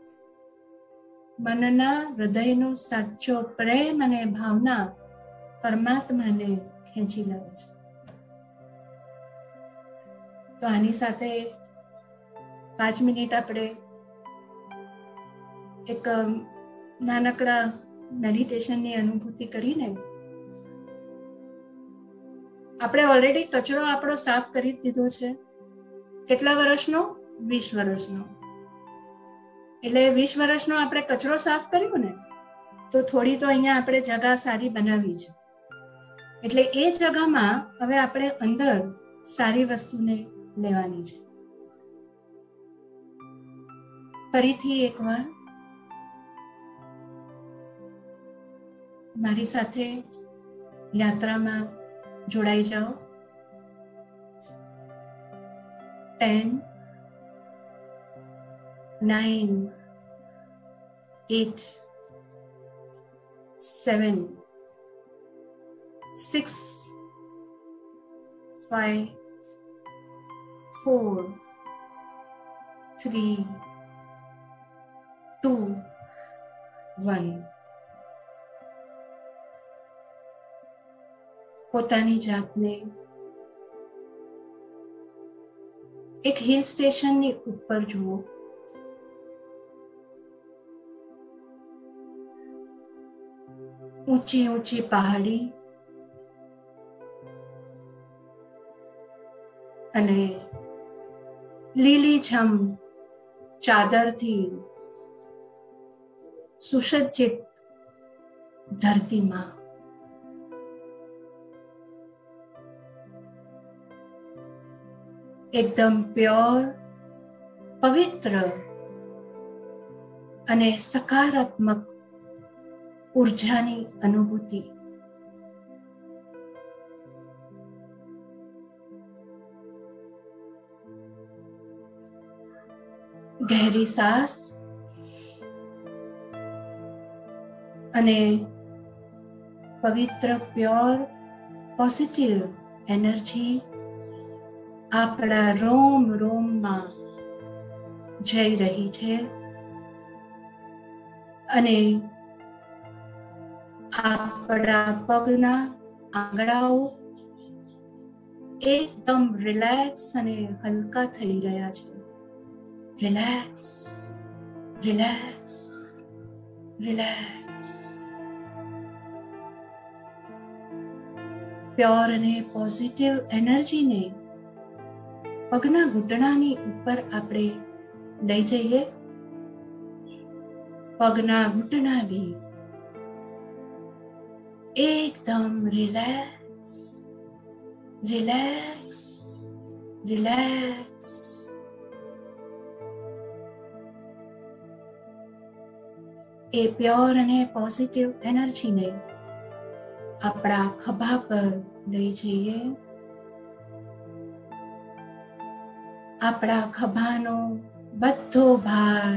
Speaker 1: મનના હૃદયનો સાચો પ્રેમ અને ભાવના પરમાત્માને ખેંચી લાવે છે. તો આની સાથે 5 મિનિટ આપણે એક નાનકડા મેડિટેશનની અનુભૂતિ કરીને, આપણે ઓલરેડી કચરો આપણો સાફ કરી દીધો છે. કેટલા વર્ષનો? 20 વર્ષનો. એટલે 20 વર્ષનો આપણે કચરો સાફ કર્યો ને, તો થોડી તો અહીંયા આપણે જગા સારી બનાવી છે, એટલે એ જગામાં હવે આપણે અંદર સારી વસ્તુને લેવાની છે. ફરીથી એકવાર મારી સાથે યાત્રામાં જોડાઈ જાઓ. 10, 9, 8, 7, 6, 5, 4, 3, 2, 1. પોતાની જાતને એક હિલ સ્ટેશનની ઉપર જુઓ. ઊંચી ઊંચી પહાડી અને લીલીછમ ચાદરથી સુસજ્જિત ધરતીમાં એકદમ પ્યોર, પવિત્ર અને સકારાત્મક ઉર્જાની અનુભૂતિ. ગહેરી શ્વાસ અને પવિત્ર, પ્યોર, પોઝિટિવ એનર્જી આપણા રોમ રોમમાં જઈ રહી છે અને આપણા પગના આંગળાઓ એકદમ રિલેક્સ અને હલકા થઈ રહ્યા છે. Relax, relax, relax. પ્યોર અને પોઝિટિવ એનર્જીને પગના ઘૂંટણાની ઉપર આપણે લઈ જઈએ. પગના ઘૂંટણા બી એકદમ રિલેક્સ, રિલેક્સ, રિલેક્સ. એ પ્યોર અને પોઝિટિવ એનર્જીને આપણા ખભા પર લઈ જઈએ. આપણા ખભાનો બધો ભાર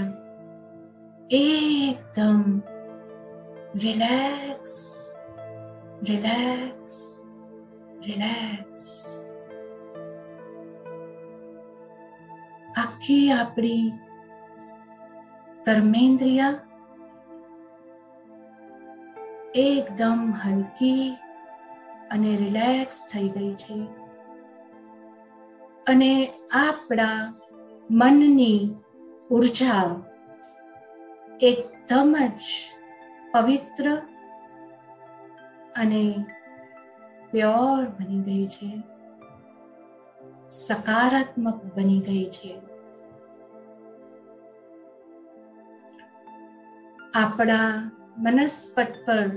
Speaker 1: એકદમ રિલેક્સ, રિલેક્સ, રિલેક્સ. આખી આપણી કર્મેન્દ્રિય એકદમ હલકી અને રિલેક્સ થઈ ગઈ છે અને આપણા મનની ઉર્જા એકદમ જ પવિત્ર અને પ્યોર બની ગઈ છે, સકારાત્મક બની ગઈ છે. આપણા મનસ્પટ પર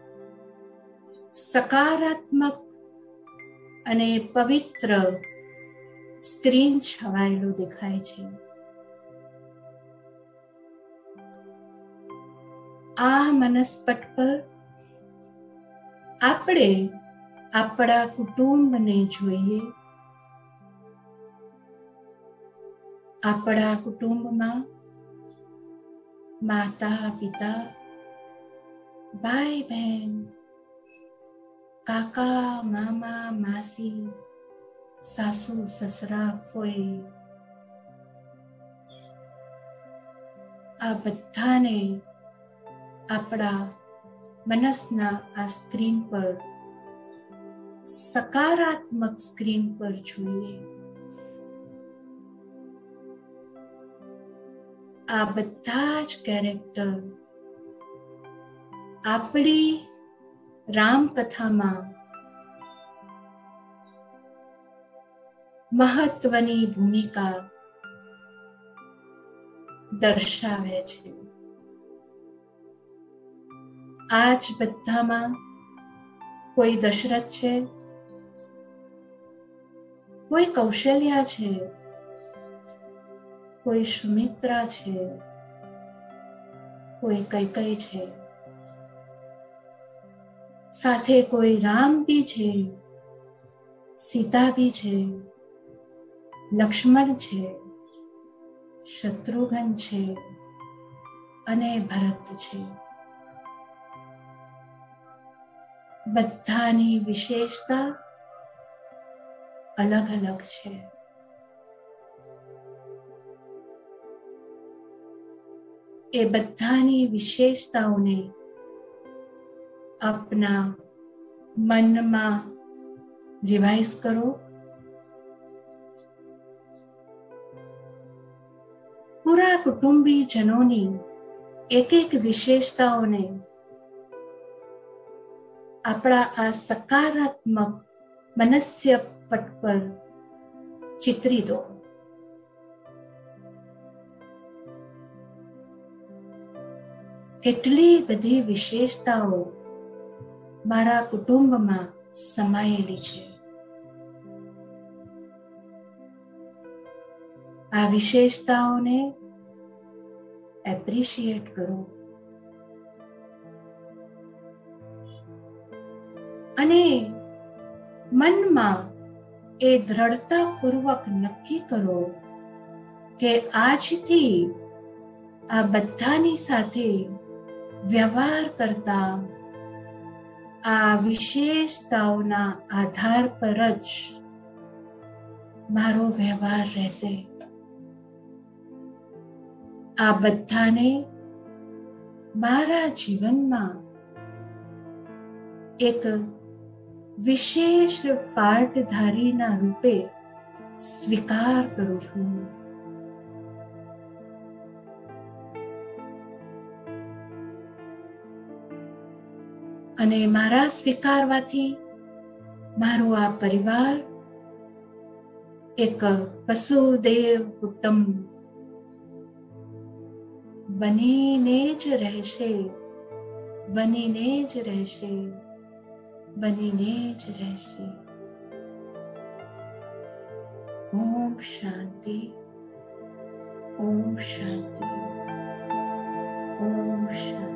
Speaker 1: સકારાત્મક અને પવિત્ર સ્ક્રીન છવાયેલું દેખાય છે. આ મનસ્પટ પર આપણે આપણા કુટુંબને જોઈએ. આપણા કુટુંબમાં માતા, પિતા, ભાઈ, બહેન, કાકા, મામા, માસી, સાસુ, સસરા, ફોઈ, આ બધાને આપણા મનસના આ સ્ક્રીન પર, સકારાત્મક સ્ક્રીન પર જોઈએ. આ બધા જ કેરેક્ટર આપણી રામકથામાં મહત્વની ભૂમિકા દર્શાવે છે. આ જ બધામાં કોઈ દશરથ છે, કોઈ કૌશલ્યા છે, કોઈ સુમિત્રા છે, કોઈ કૈકેયી છે, સાથે કોઈ રામ બી છે, સીતા બી છે, લક્ષ્મણ છે, શત્રુઘ્ન છે અને ભરત છે. બધાની વિશેષતા અલગ અલગ છે. એ બધાની વિશેષતાઓને આપના મનમાં રિવાઇઝ કરો. પૂરા કુટુંબીજનોની એક એક વિશેષતાઓને આપણા આ સકારાત્મક મનસ્ય પટ પર ચિતરી દો. કેટલી બધી વિશેષતાઓ મારા કુટુંબમાં સમાયેલી છે. આ વિશેષતાઓને એપ્રિશિએટ કરો અને મનમાં એ દ્રઢતાપૂર્વક નક્કી કરો કે આજથી આ બધાની સાથે વ્યવહાર કરતા આ વિશેષતાઓના આધાર પર જ મારો વ્યવહાર રહેશે. આ બધાને મારા જીવનમાં એક વિશેષ પાર્ટધારીના રૂપે સ્વીકાર કરું છું. અને મારા સ્વીકારવાથી મારો આ પરિવાર એક વસુદેવ કુટુંબ બનીને જ રહેશે, બનીને જ રહેશે, બનીને જ રહેશે. ઓમ શાંતિ, ઓમ શાંતિ, ઓમ શાંતિ.